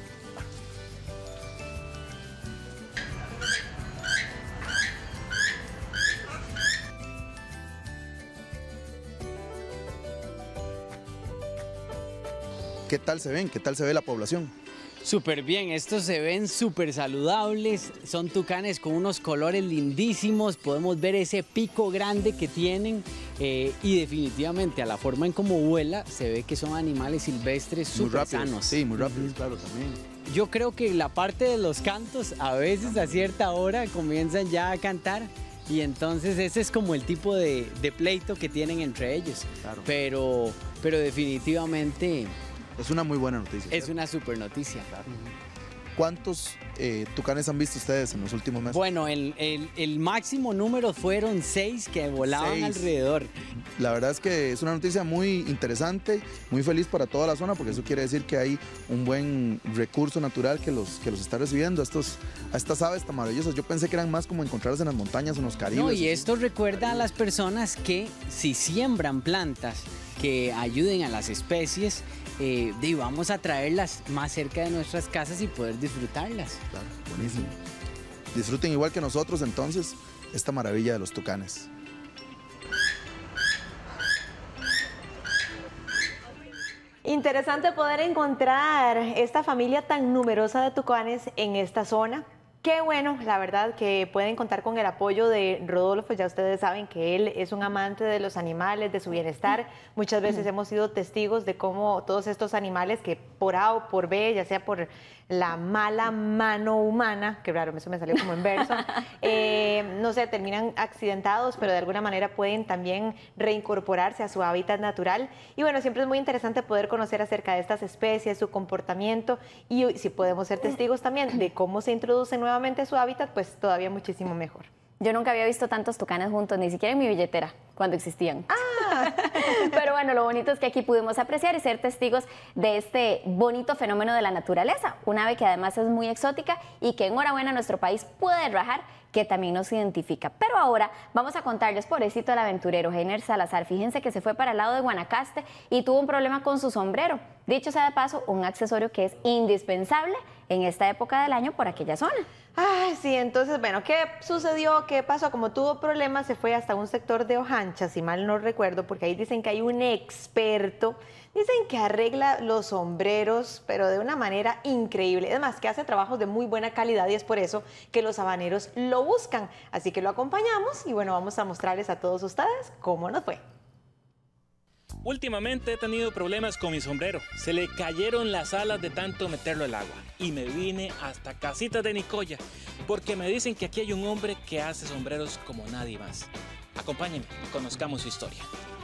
¿Qué tal se ven? ¿Qué tal se ve la población? Súper bien, estos se ven súper saludables, son tucanes con unos colores lindísimos, podemos ver ese pico grande que tienen eh, y definitivamente a la forma en cómo vuela se ve que son animales silvestres Muy súper rápidos. sanos. Sí, muy rápidos, claro, también. Yo creo que la parte de los cantos a veces a cierta hora comienzan ya a cantar y entonces ese es como el tipo de, de pleito que tienen entre ellos. Claro. Pero, pero definitivamente... Es una muy buena noticia. Es una super noticia. ¿Cuántos eh, tucanes han visto ustedes en los últimos meses? Bueno, el, el- el máximo número fueron seis que volaban Seis. alrededor. La verdad es que es una noticia muy interesante, muy feliz para toda la zona, porque eso quiere decir que hay un buen recurso natural que los, que los está recibiendo a, estos, a estas aves tan maravillosas. Yo pensé que eran más como encontrarse en las montañas, en los Caribes. No, y esto recuerda a las personas que si siembran plantas que ayuden a las especies, eh, de, vamos a traerlas más cerca de nuestras casas y poder disfrutarlas. Claro, buenísimo. Disfruten igual que nosotros entonces esta maravilla de los tucanes. Interesante poder encontrar esta familia tan numerosa de tucanes en esta zona. Qué bueno, la verdad, que pueden contar con el apoyo de Rodolfo. Ya ustedes saben que él es un amante de los animales, de su bienestar. Muchas veces hemos sido testigos de cómo todos estos animales que por A o por B, ya sea por la mala mano humana, que raro, eso me salió como en verso, eh, no sé, terminan accidentados, pero de alguna manera pueden también reincorporarse a su hábitat natural. Y bueno, siempre es muy interesante poder conocer acerca de estas especies, su comportamiento, y si podemos ser testigos también de cómo se introducen nuevamente a su hábitat, pues todavía muchísimo mejor. Yo nunca había visto tantos tucanes juntos, ni siquiera en mi billetera, cuando existían. Ah. Pero bueno, lo bonito es que aquí pudimos apreciar y ser testigos de este bonito fenómeno de la naturaleza. Un ave que además es muy exótica y que enhorabuena nuestro país puede rajar, que también nos identifica. Pero ahora vamos a contarles, pobrecito el aventurero Heiner Salazar. Fíjense que se fue para el lado de Guanacaste y tuvo un problema con su sombrero. Dicho sea de paso, un accesorio que es indispensable en esta época del año por aquella zona. Ay, sí, entonces, bueno, ¿qué sucedió? ¿Qué pasó? Como tuvo problemas, se fue hasta un sector de Ojancha, si mal no recuerdo, porque ahí dicen que hay un experto, dicen que arregla los sombreros, pero de una manera increíble. Además, que hace trabajos de muy buena calidad y es por eso que los habaneros lo buscan. Así que lo acompañamos y bueno, vamos a mostrarles a todos ustedes cómo nos fue. Últimamente he tenido problemas con mi sombrero. Se le cayeron las alas de tanto meterlo al agua. Y me vine hasta Casitas de Nicoya, porque me dicen que aquí hay un hombre que hace sombreros como nadie más. Acompáñenme, conozcamos su historia.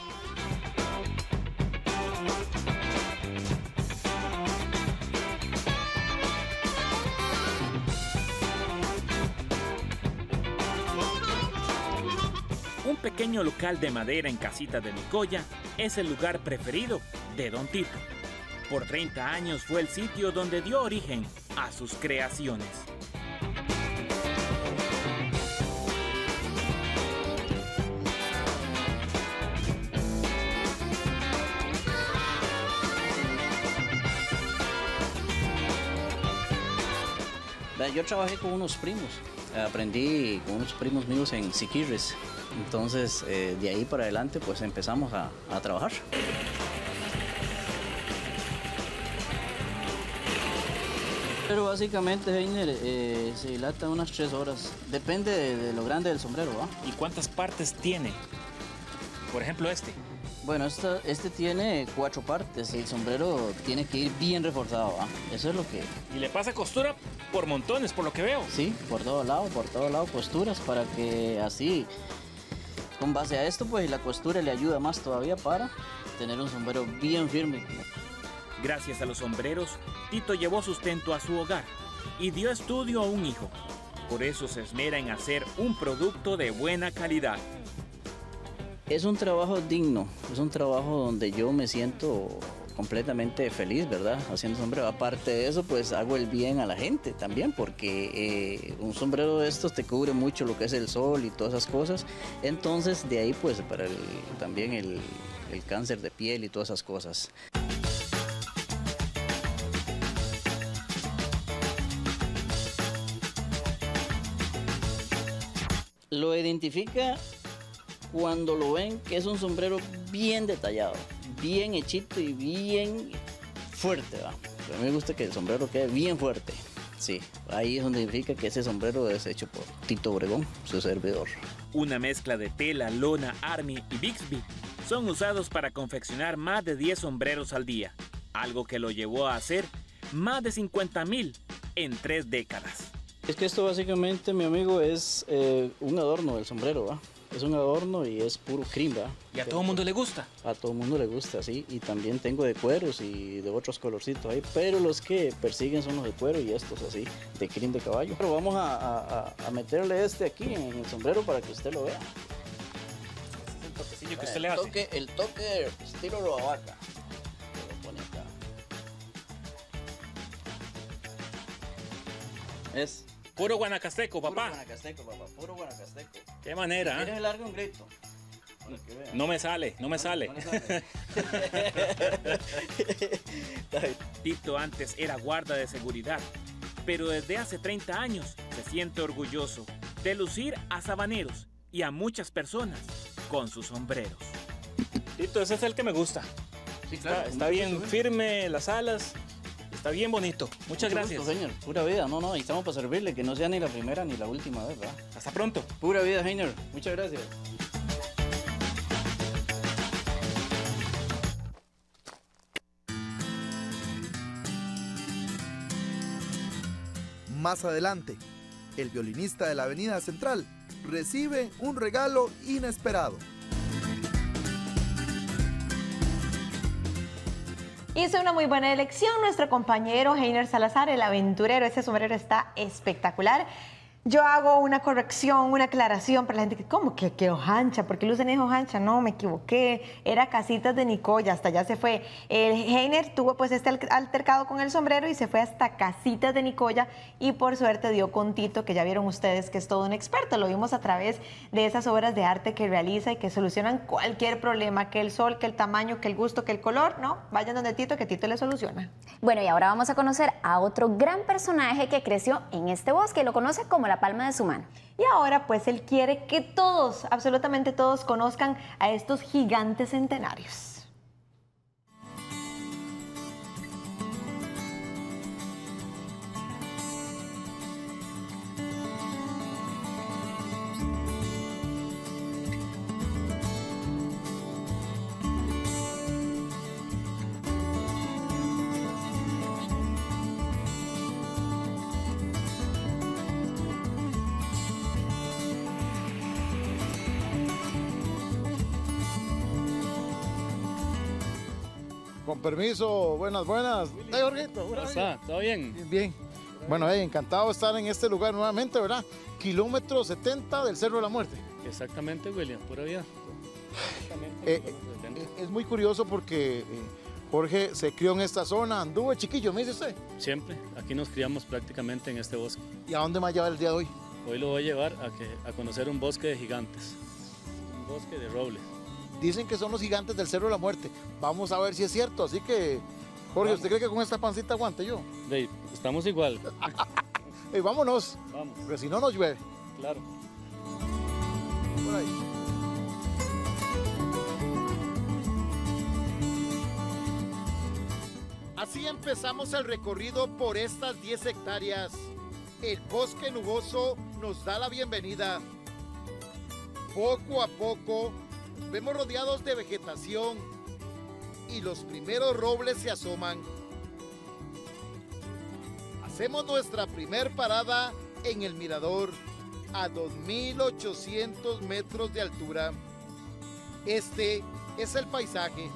Un pequeño local de madera en Casitas de Nicoya es el lugar preferido de Don Tito. Por treinta años fue el sitio donde dio origen a sus creaciones. Yo trabajé con unos primos, aprendí con unos primos míos en Siquirres, entonces eh, de ahí para adelante pues empezamos a, a trabajar. Pero básicamente, Heiner, eh, se dilata unas tres horas, depende de, de lo grande del sombrero, ¿va? ¿Y cuántas partes tiene? Por ejemplo este. Bueno, esta, este tiene cuatro partes y el sombrero tiene que ir bien reforzado, ¿va? Eso es lo que... Y le pasa costura por montones, por lo que veo. Sí, por todo lado, por todo lado costuras para que así, con base a esto, pues la costura le ayuda más todavía para tener un sombrero bien firme. Gracias a los sombreros, Tito llevó sustento a su hogar y dio estudio a un hijo. Por eso se esmera en hacer un producto de buena calidad. Es un trabajo digno, es un trabajo donde yo me siento completamente feliz, ¿verdad? Haciendo sombrero. Aparte de eso, pues hago el bien a la gente también, porque eh, un sombrero de estos te cubre mucho lo que es el sol y todas esas cosas. Entonces, de ahí, pues, para el, también el, el cáncer de piel y todas esas cosas. Lo identifica cuando lo ven que es un sombrero bien detallado, bien hechito y bien fuerte, ¿va? A mí me gusta que el sombrero quede bien fuerte. Sí, ahí es donde identifica que ese sombrero es hecho por Tito Obregón, su servidor. Una mezcla de tela, lona, army y Bixby son usados para confeccionar más de diez sombreros al día, algo que lo llevó a hacer más de cincuenta mil en tres décadas. Es que esto básicamente, mi amigo, es eh, un adorno del sombrero, ¿va? Es un adorno y es puro crin, ¿va? ¿Y a todo el mundo le gusta? A todo el mundo le gusta, sí. Y también tengo de cueros y de otros colorcitos ahí, pero los que persiguen son los de cuero y estos así, de crin de caballo. Pero vamos a, a, a meterle este aquí en el sombrero para que usted lo vea. Este es el toquecillo que usted el le hace. Toque, el toque estilo robaca. Lo pone acá. Es... Puro guanacasteco, papá. Puro guanacasteco, papá. Puro guanacasteco. Qué manera, ¿eh? Si quieres largo un grito. Para que vean. No me sale, no me No, sale. no le sale. Tito antes era guarda de seguridad, pero desde hace treinta años se siente orgulloso de lucir a sabaneros y a muchas personas con sus sombreros. Tito, ese es el que me gusta. Sí, claro. Está, está bien firme las alas. Está bien bonito. Muchas Mucho gracias. gusto, señor. Pura vida. No, no, y estamos para servirle, que no sea ni la primera ni la última vez, ¿verdad? Hasta pronto. Pura vida, señor. Muchas gracias. Más adelante, el violinista de la Avenida Central recibe un regalo inesperado. Hizo una muy buena elección nuestro compañero Heiner Salazar, el aventurero. Ese sombrero está espectacular. Yo hago una corrección, una aclaración para la gente que, ¿cómo que, que hojancha? ¿Por qué lucen es hojancha? No, me equivoqué. Era Casitas de Nicoya, hasta allá se fue. El Heiner tuvo pues este altercado con el sombrero y se fue hasta Casitas de Nicoya y por suerte dio con Tito, que ya vieron ustedes que es todo un experto. Lo vimos a través de esas obras de arte que realiza y que solucionan cualquier problema, que el sol, que el tamaño, que el gusto, que el color. No, vayan donde Tito, que Tito le soluciona. Bueno, y ahora vamos a conocer a otro gran personaje que creció en este bosque. Lo conoce como la palma de su mano. Y ahora pues él quiere que todos, absolutamente todos, conozcan a estos gigantes centenarios. Con permiso, buenas, buenas. Hey, Jorgito, ¿Cómo está? ¿Todo bien? Bien, bien. Bueno, hey, encantado de estar en este lugar nuevamente, ¿verdad? Kilómetro setenta del Cerro de la Muerte. Exactamente, William, pura vida. Eh, eh, es muy curioso porque eh, Jorge se crió en esta zona, anduvo de chiquillo, me dice usted. Siempre, aquí nos criamos prácticamente en este bosque. ¿Y a dónde me va a llevar el día de hoy? Hoy lo voy a llevar a, que, a conocer un bosque de gigantes, un bosque de robles. Dicen que son los gigantes del Cerro de la Muerte. Vamos a ver si es cierto. Así que, Jorge, Vamos. ¿usted cree que con esta pancita aguante yo? Dave, estamos igual. Hey, vámonos. Vamos. Porque si no nos llueve. Claro. Por ahí. Así empezamos el recorrido por estas diez hectáreas. El bosque nuboso nos da la bienvenida. Poco a poco vemos rodeados de vegetación y los primeros robles se asoman. Hacemos nuestra primer parada en el mirador a dos mil ochocientos metros de altura. Este es el paisaje.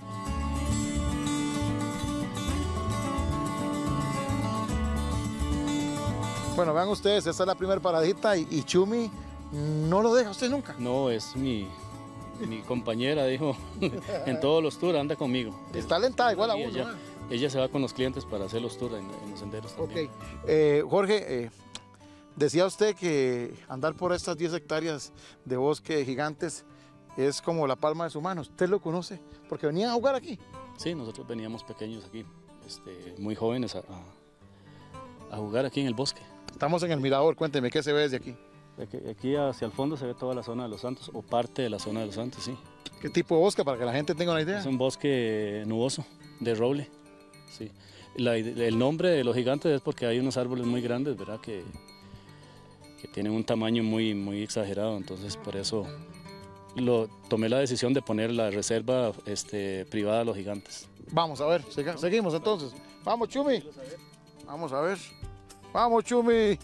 Bueno, vean ustedes, esta es la primera paradita y, y Chumi no lo deja usted nunca. No, es mi, mi compañera, dijo, en todos los tours anda conmigo. Está alentada igual a Y uno. ella, ¿eh? ella se va con los clientes para hacer los tours en, en los senderos también. Ok. Eh, Jorge, eh, decía usted que andar por estas diez hectáreas de bosque de gigantes es como la palma de su mano. ¿Usted lo conoce? Porque venían a jugar aquí. Sí, nosotros veníamos pequeños aquí, este, muy jóvenes a, a, a jugar aquí en el bosque. Estamos en el mirador, cuénteme, ¿qué se ve desde aquí? Aquí, aquí hacia el fondo se ve toda la zona de Los Santos, o parte de la zona de Los Santos, sí. ¿Qué tipo de bosque, para que la gente tenga una idea? Es un bosque nuboso, de roble, sí. La, el nombre de los gigantes es porque hay unos árboles muy grandes, ¿verdad? Que, que tienen un tamaño muy, muy exagerado, entonces por eso lo, tomé la decisión de poner la reserva este, privada a los gigantes. Vamos a ver, seguimos entonces. Vamos, Chumi. Vamos a ver. Vamos, Chumi.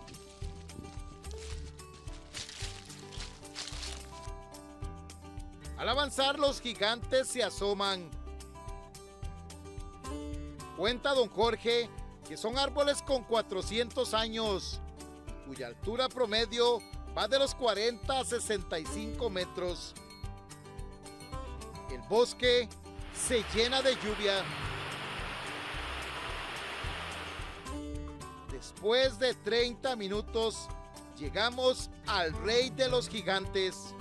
Al avanzar, los gigantes se asoman. Cuenta don Jorge que son árboles con cuatrocientos años, cuya altura promedio va de los cuarenta a sesenta y cinco metros. El bosque se llena de lluvia. Después de treinta minutos, llegamos al rey de los gigantes.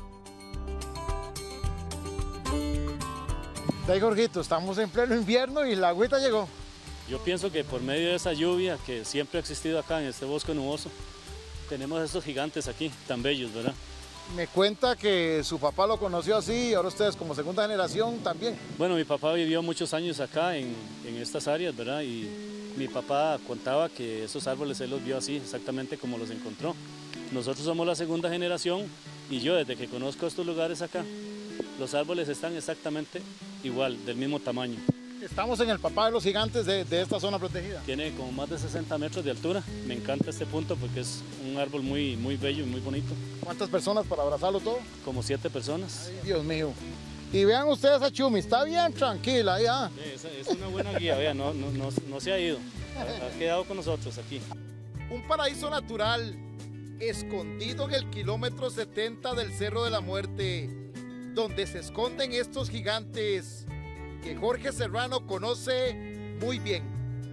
De ahí, Jorgito, estamos en pleno invierno y la agüita llegó. Yo pienso que por medio de esa lluvia que siempre ha existido acá en este bosque nuboso, tenemos estos gigantes aquí, tan bellos, ¿verdad? Me cuenta que su papá lo conoció así y ahora ustedes como segunda generación también. Bueno, mi papá vivió muchos años acá en, en estas áreas, ¿verdad? Y mi papá contaba que esos árboles él los vio así, exactamente como los encontró. Nosotros somos la segunda generación y yo desde que conozco estos lugares acá, los árboles están exactamente igual, del mismo tamaño. Estamos en el papá de los gigantes de, de esta zona protegida. Tiene como más de sesenta metros de altura. Me encanta este punto porque es un árbol muy, muy bello y muy bonito. ¿Cuántas personas para abrazarlo todo? Como siete personas. Ay, Dios mío. Y vean ustedes a Chumi, está bien tranquila ya. Sí, es, es una buena guía, vea, no, no, no, no se ha ido. Ha, ha quedado con nosotros aquí. Un paraíso natural, escondido en el kilómetro setenta del Cerro de la Muerte, donde se esconden estos gigantes que Jorge Serrano conoce muy bien.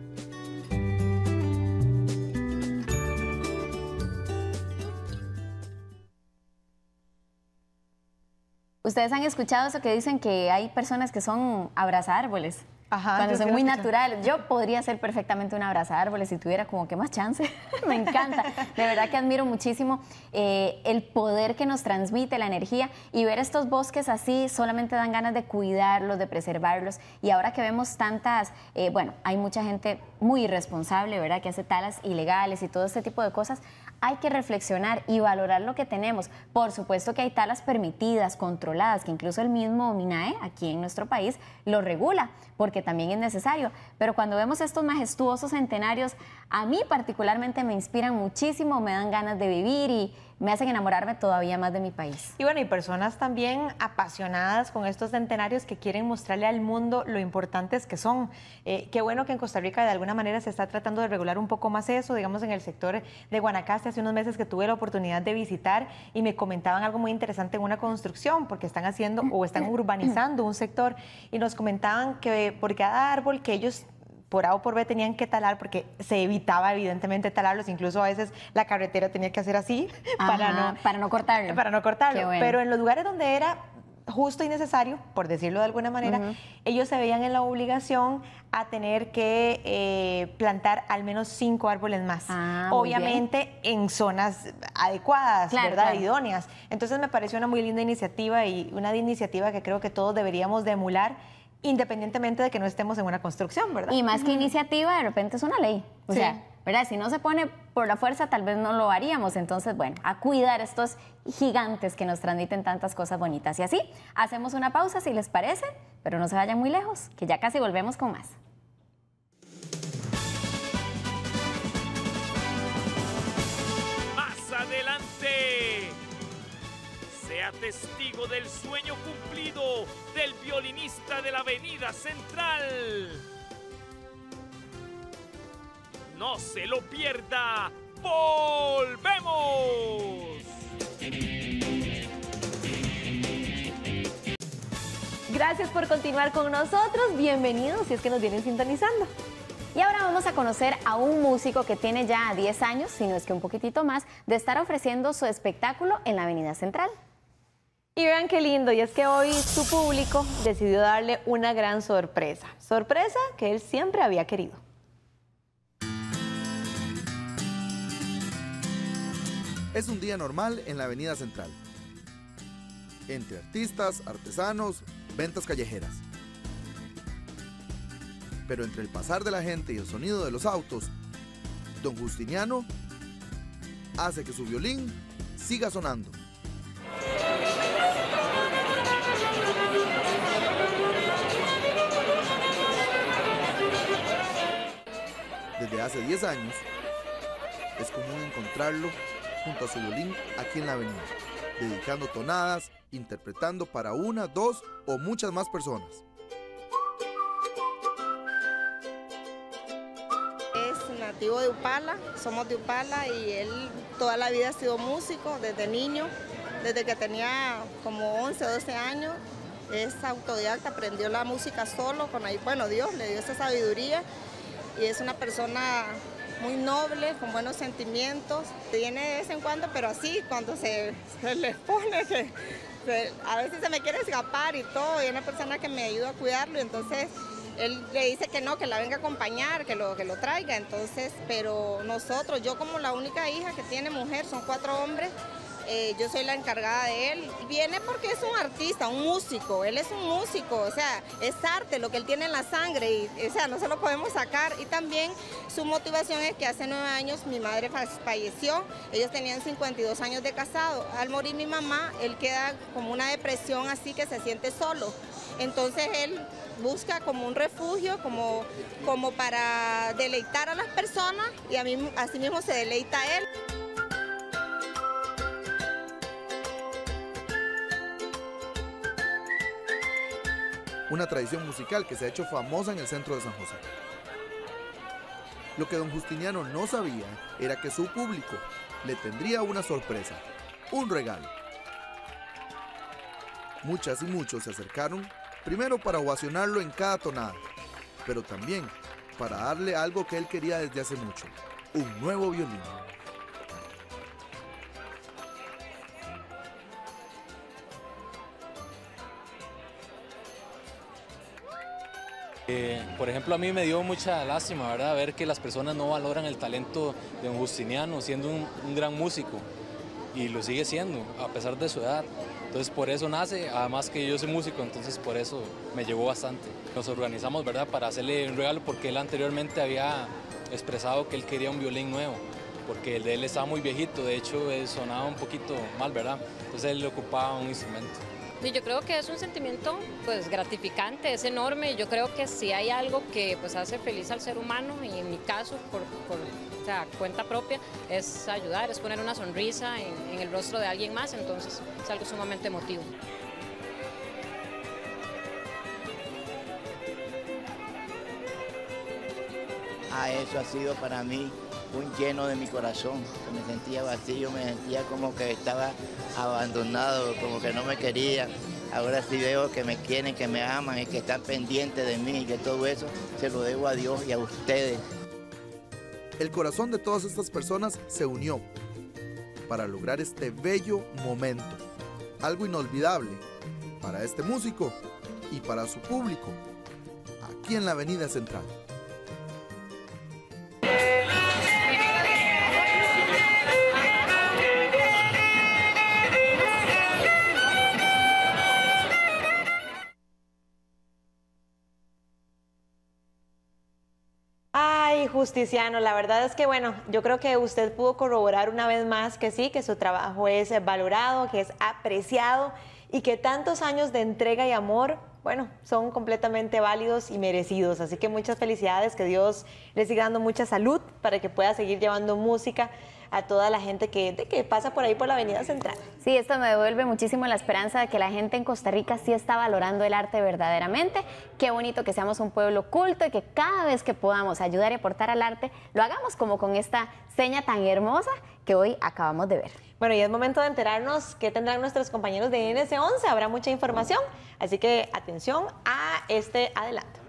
Ustedes han escuchado eso que dicen que hay personas que son abrazárboles. Ajá, cuando yo son sí muy lo escuché. naturales. Yo podría ser perfectamente una abrazárboles si tuviera como que más chance. Me encanta. De verdad que admiro muchísimo eh, el poder que nos transmite, la energía, y ver estos bosques así solamente dan ganas de cuidarlos, de preservarlos. Y ahora que vemos tantas, eh, bueno, hay mucha gente muy irresponsable, ¿verdad?, que hace talas ilegales y todo este tipo de cosas. Hay que reflexionar y valorar lo que tenemos. Por supuesto que hay talas permitidas, controladas, que incluso el mismo MINAE, aquí en nuestro país, lo regula, porque también es necesario. Pero cuando vemos estos majestuosos centenarios, a mí particularmente me inspiran muchísimo, me dan ganas de vivir y me hacen enamorarme todavía más de mi país. Y bueno, y personas también apasionadas con estos centenarios que quieren mostrarle al mundo lo importantes que son. Eh, qué bueno que en Costa Rica de alguna manera se está tratando de regular un poco más eso, digamos en el sector de Guanacaste, hace unos meses que tuve la oportunidad de visitar y me comentaban algo muy interesante en una construcción, porque están haciendo o están urbanizando un sector y nos comentaban que por cada árbol que ellos por A o por B tenían que talar, porque se evitaba evidentemente talarlos, incluso a veces la carretera tenía que hacer así para Ajá, no, para no cortarlo. Para no cortarlo, Qué bueno. pero en los lugares donde era justo y necesario, por decirlo de alguna manera, Ujú. ellos se veían en la obligación a tener que eh, plantar al menos cinco árboles más. Ah, muy obviamente en zonas adecuadas, Claro, ¿verdad? claro. Idóneas. Entonces me pareció una muy linda iniciativa y una iniciativa que creo que todos deberíamos de emular, independientemente de que no estemos en una construcción, ¿verdad? Y más que iniciativa, de repente es una ley. O Sí. sea, ¿verdad? Si no se pone por la fuerza, tal vez no lo haríamos. Entonces, bueno, a cuidar estos gigantes que nos transmiten tantas cosas bonitas. Y así, hacemos una pausa, si les parece, pero no se vayan muy lejos, que ya casi volvemos con más. Más adelante, sea testigo del sueño cumplido del violinista de la Avenida Central. No se lo pierda. ¡Volvemos! Gracias por continuar con nosotros. Bienvenidos si es que nos vienen sintonizando. Y ahora vamos a conocer a un músico que tiene ya diez años, si no es que un poquitito más, de estar ofreciendo su espectáculo en la Avenida Central. Y vean qué lindo, y es que hoy su público decidió darle una gran sorpresa. Sorpresa que él siempre había querido. Es un día normal en la Avenida Central. Entre artistas, artesanos, ventas callejeras. Pero entre el pasar de la gente y el sonido de los autos, don Justiniano hace que su violín siga sonando. Desde hace diez años, es común encontrarlo junto a su violín aquí en la avenida, dedicando tonadas, interpretando para una, dos o muchas más personas. Es nativo de Upala, somos de Upala y él toda la vida ha sido músico desde niño, desde que tenía como once o doce años. Es autodidacta, aprendió la música solo, con ahí, bueno, Dios le dio esa sabiduría y es una persona muy noble, con buenos sentimientos. Tiene de vez en cuando, pero así, cuando se, se le pone, que se, a veces se me quiere escapar y todo, y es una persona que me ayuda a cuidarlo, y entonces él le dice que no, que la venga a acompañar, que lo, que lo traiga, entonces, pero nosotros, yo como la única hija que tiene mujer, son cuatro hombres, Eh, yo soy la encargada de él. Viene porque es un artista, un músico, él es un músico, o sea, es arte lo que él tiene en la sangre, y, o sea, no se lo podemos sacar. Y también su motivación es que hace nueve años mi madre falleció, ellos tenían cincuenta y dos años de casado. Al morir mi mamá, él queda como una depresión así que se siente solo. Entonces él busca como un refugio, como, como para deleitar a las personas, y a mí, así mismo se deleita él. Una tradición musical que se ha hecho famosa en el centro de San José. Lo que don Justiniano no sabía era que su público le tendría una sorpresa, un regalo. Muchas y muchos se acercaron, primero para ovacionarlo en cada tonada, pero también para darle algo que él quería desde hace mucho, un nuevo violín. Eh, por ejemplo, a mí me dio mucha lástima, ¿verdad?, ver que las personas no valoran el talento de don Justiniano, siendo un, un gran músico, y lo sigue siendo, a pesar de su edad. Entonces, por eso nace, además que yo soy músico, entonces por eso me llegó bastante. Nos organizamos, ¿verdad?, para hacerle un regalo, porque él anteriormente había expresado que él quería un violín nuevo, porque el de él estaba muy viejito, de hecho él sonaba un poquito mal, ¿verdad?, entonces él le ocupaba un instrumento. Sí, yo creo que es un sentimiento pues gratificante, es enorme. Yo creo que si hay algo que pues hace feliz al ser humano, y en mi caso, por, por o sea, cuenta propia, es ayudar, es poner una sonrisa en, en el rostro de alguien más, entonces es algo sumamente emotivo. Ah, eso ha sido para mí un lleno de mi corazón, que me sentía vacío, me sentía como que estaba abandonado, como que no me querían. Ahora sí veo que me quieren, que me aman y que están pendientes de mí, y que todo eso se lo debo a Dios y a ustedes. El corazón de todas estas personas se unió para lograr este bello momento, algo inolvidable para este músico y para su público, aquí en la Avenida Central. Ay, Justiciano, la verdad es que, bueno, yo creo que usted pudo corroborar una vez más que sí, que su trabajo es valorado, que es apreciado, y que tantos años de entrega y amor, bueno, son completamente válidos y merecidos. Así que muchas felicidades, que Dios le siga dando mucha salud para que pueda seguir llevando música a toda la gente que, de, que pasa por ahí por la Avenida Central. Sí, esto me devuelve muchísimo la esperanza de que la gente en Costa Rica sí está valorando el arte verdaderamente. Qué bonito que seamos un pueblo culto y que cada vez que podamos ayudar y aportar al arte, lo hagamos como con esta seña tan hermosa que hoy acabamos de ver. Bueno, y es momento de enterarnos qué tendrán nuestros compañeros de N S once, habrá mucha información, así que atención a este adelanto.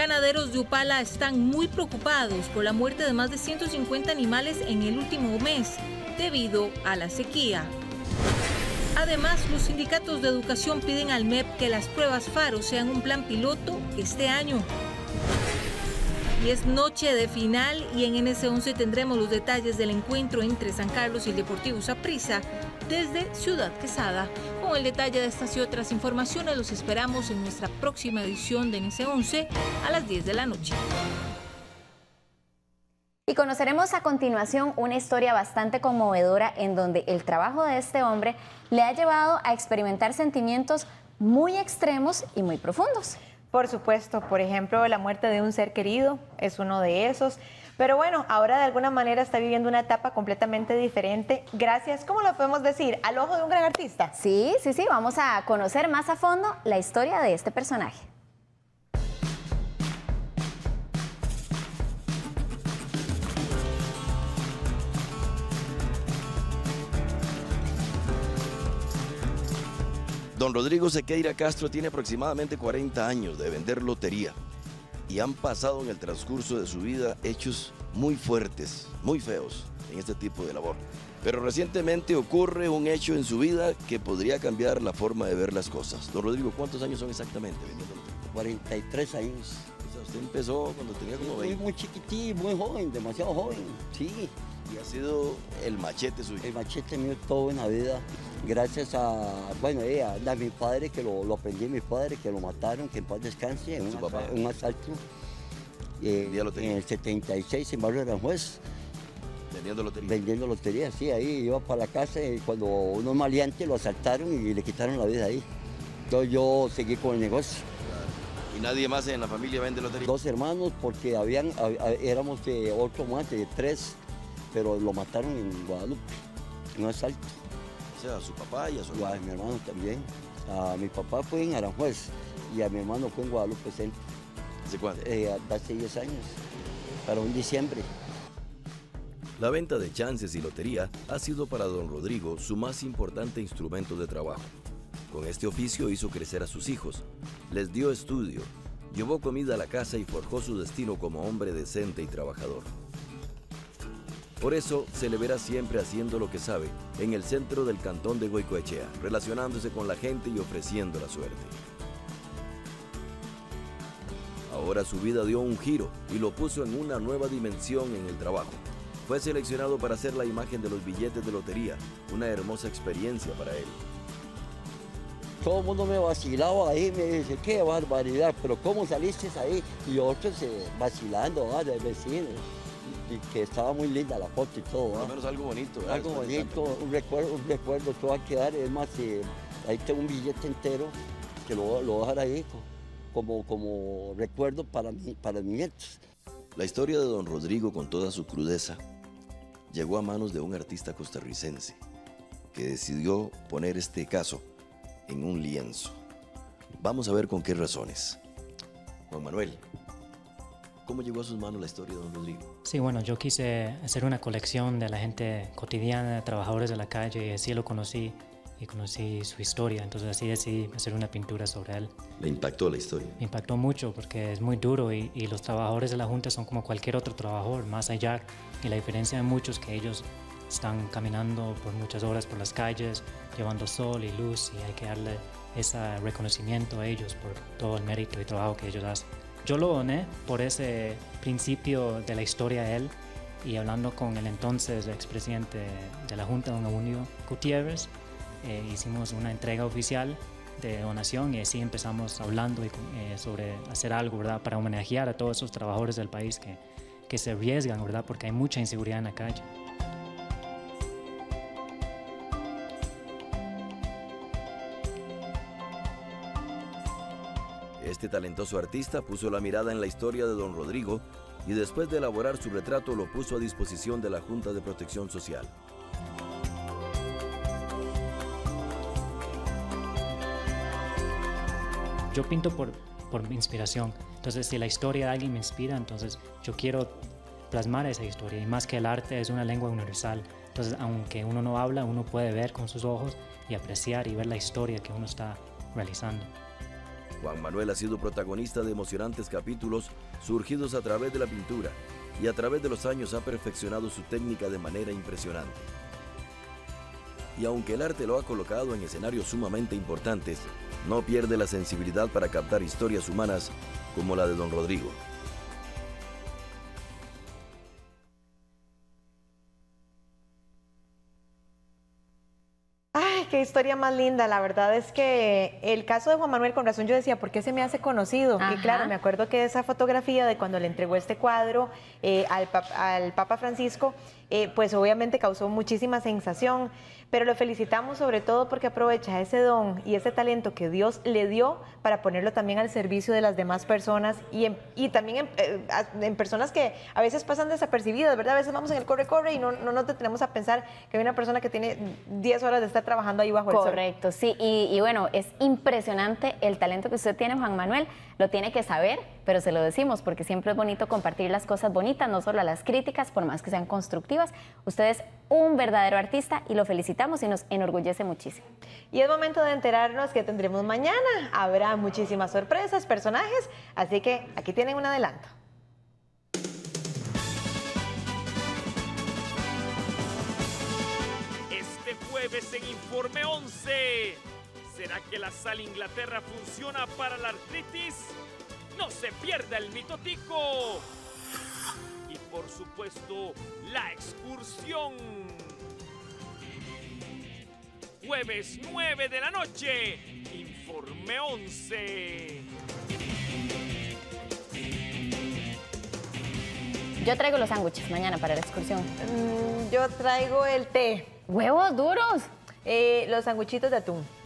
ganaderos de Upala están muy preocupados por la muerte de más de ciento cincuenta animales en el último mes debido a la sequía. Además, los sindicatos de educación piden al M E P que las pruebas FARO sean un plan piloto este año. Y es noche de final y en N S once tendremos los detalles del encuentro entre San Carlos y el Deportivo Saprissa desde Ciudad Quesada. Con el detalle de estas y otras informaciones los esperamos en nuestra próxima edición de N S once a las diez de la noche. Y conoceremos a continuación una historia bastante conmovedora en donde el trabajo de este hombre le ha llevado a experimentar sentimientos muy extremos y muy profundos. Por supuesto, por ejemplo, la muerte de un ser querido es uno de esos. Pero bueno, ahora de alguna manera está viviendo una etapa completamente diferente. Gracias, ¿cómo lo podemos decir? Al ojo de un gran artista. Sí, sí, sí, vamos a conocer más a fondo la historia de este personaje. Don Rodrigo Sequeira Castro tiene aproximadamente cuarenta años de vender lotería y han pasado en el transcurso de su vida hechos muy fuertes, muy feos en este tipo de labor. Pero recientemente ocurre un hecho en su vida que podría cambiar la forma de ver las cosas. Don Rodrigo, ¿cuántos años son exactamente vendiendo lotería? cuarenta y tres años. O sea, usted empezó cuando tenía como veinte. Muy, muy chiquitín, muy joven, demasiado joven, sí. Y ha sido el machete suyo. El machete mío toda una vida, gracias a, bueno, eh, a, a mi padre, que lo, lo aprendí, mi padre, que lo mataron, que en paz descanse, en un, papá? un asalto. Eh, en el setenta y seis en Barrio Aranjuez. ¿Vendiendo lotería? Vendiendo lotería, sí, ahí iba para la casa y cuando unos maleantes lo asaltaron y le quitaron la vida ahí. Entonces yo seguí con el negocio. ¿Y nadie más en la familia vende lotería? Dos hermanos, porque habían, éramos de otro más, de tres, pero lo mataron en Guadalupe, en un asalto. O sea, a su papá y a su hermano. Y a mi hermano también. A mi papá fue en Aranjuez y a mi hermano fue en Guadalupe Centro. ¿Hace cuánto? Eh, hace diez años, para un diciembre. La venta de chances y lotería ha sido para don Rodrigo su más importante instrumento de trabajo. Con este oficio hizo crecer a sus hijos, les dio estudio, llevó comida a la casa y forjó su destino como hombre decente y trabajador. Por eso se le verá siempre haciendo lo que sabe en el centro del cantón de Goicoechea, relacionándose con la gente y ofreciendo la suerte. Ahora su vida dio un giro y lo puso en una nueva dimensión en el trabajo. Fue seleccionado para hacer la imagen de los billetes de lotería, una hermosa experiencia para él. Todo el mundo me vacilaba ahí, me dice, qué barbaridad, pero ¿cómo saliste ahí? Y otros eh, vacilando, ¿va? De vecinos. Y que estaba muy linda la foto y todo. Por lo menos algo bonito. ¿verdad? Algo bonito, un recuerdo, un recuerdo, todo va a quedar. Es más, eh, ahí tengo un billete entero que lo, lo voy a dejar ahí como, como recuerdo para, mí, para mis nietos. La historia de don Rodrigo, con toda su crudeza, llegó a manos de un artista costarricense que decidió poner este caso en un lienzo. Vamos a ver con qué razones. Juan Manuel, ¿cómo llegó a sus manos la historia de don Rodrigo? Sí, bueno, yo quise hacer una colección de la gente cotidiana, trabajadores de la calle, y así lo conocí y conocí su historia, entonces así decidí hacer una pintura sobre él. ¿Le impactó la historia? Me impactó mucho porque es muy duro y, y los trabajadores de la Junta son como cualquier otro trabajador, más allá, y la diferencia de muchos que ellos están caminando por muchas horas por las calles, llevando sol y luz, y hay que darle ese reconocimiento a ellos por todo el mérito y trabajo que ellos hacen. Yo lo doné por ese principio de la historia de él, y hablando con el entonces expresidente de la Junta, don Eugenio Gutiérrez, eh, hicimos una entrega oficial de donación y así empezamos hablando y, eh, sobre hacer algo, ¿verdad?, para homenajear a todos esos trabajadores del país que, que se arriesgan, ¿verdad?, porque hay mucha inseguridad en la calle. Este talentoso artista puso la mirada en la historia de don Rodrigo y después de elaborar su retrato lo puso a disposición de la Junta de Protección Social. Yo pinto por, por inspiración, entonces si la historia de alguien me inspira, entonces yo quiero plasmar esa historia, y más que el arte es una lengua universal, entonces aunque uno no habla, uno puede ver con sus ojos y apreciar y ver la historia que uno está realizando. Juan Manuel ha sido protagonista de emocionantes capítulos surgidos a través de la pintura y a través de los años ha perfeccionado su técnica de manera impresionante. Y aunque el arte lo ha colocado en escenarios sumamente importantes, no pierde la sensibilidad para captar historias humanas como la de don Rodrigo. Ay, qué historia más linda. La verdad es que el caso de Juan Manuel, con razón yo decía, ¿por qué se me hace conocido? Ajá. Y claro, me acuerdo que esa fotografía de cuando le entregó este cuadro eh, al, pap al Papa Francisco, eh, pues obviamente causó muchísima sensación, pero lo felicitamos sobre todo porque aprovecha ese don y ese talento que Dios le dio para ponerlo también al servicio de las demás personas y, en, y también en, eh, en personas que a veces pasan desapercibidas, ¿verdad? A veces vamos en el corre-corre y no, no nos detenemos a pensar que hay una persona que tiene diez horas de estar trabajando ahí bajo el sol. Correcto, sí, y, y bueno, es impresionante el talento que usted tiene, Juan Manuel, lo tiene que saber, pero se lo decimos porque siempre es bonito compartir las cosas bonitas, no solo las críticas, por más que sean constructivas. Usted es un verdadero artista y lo felicitamos y nos enorgullece muchísimo. Y es momento de enterarnos que tendremos mañana. Habrá muchísimas sorpresas, personajes, así que aquí tienen un adelanto. Este jueves en Informe once, ¿será que la sal Inglaterra funciona para la artritis? No se pierda el mitotico. Y por supuesto, la excursión. Jueves nueve de la noche, Informe once. Yo traigo los sándwiches mañana para la excursión. Mm, yo traigo el té. ¿Huevos duros? Eh, los sándwichitos de atún.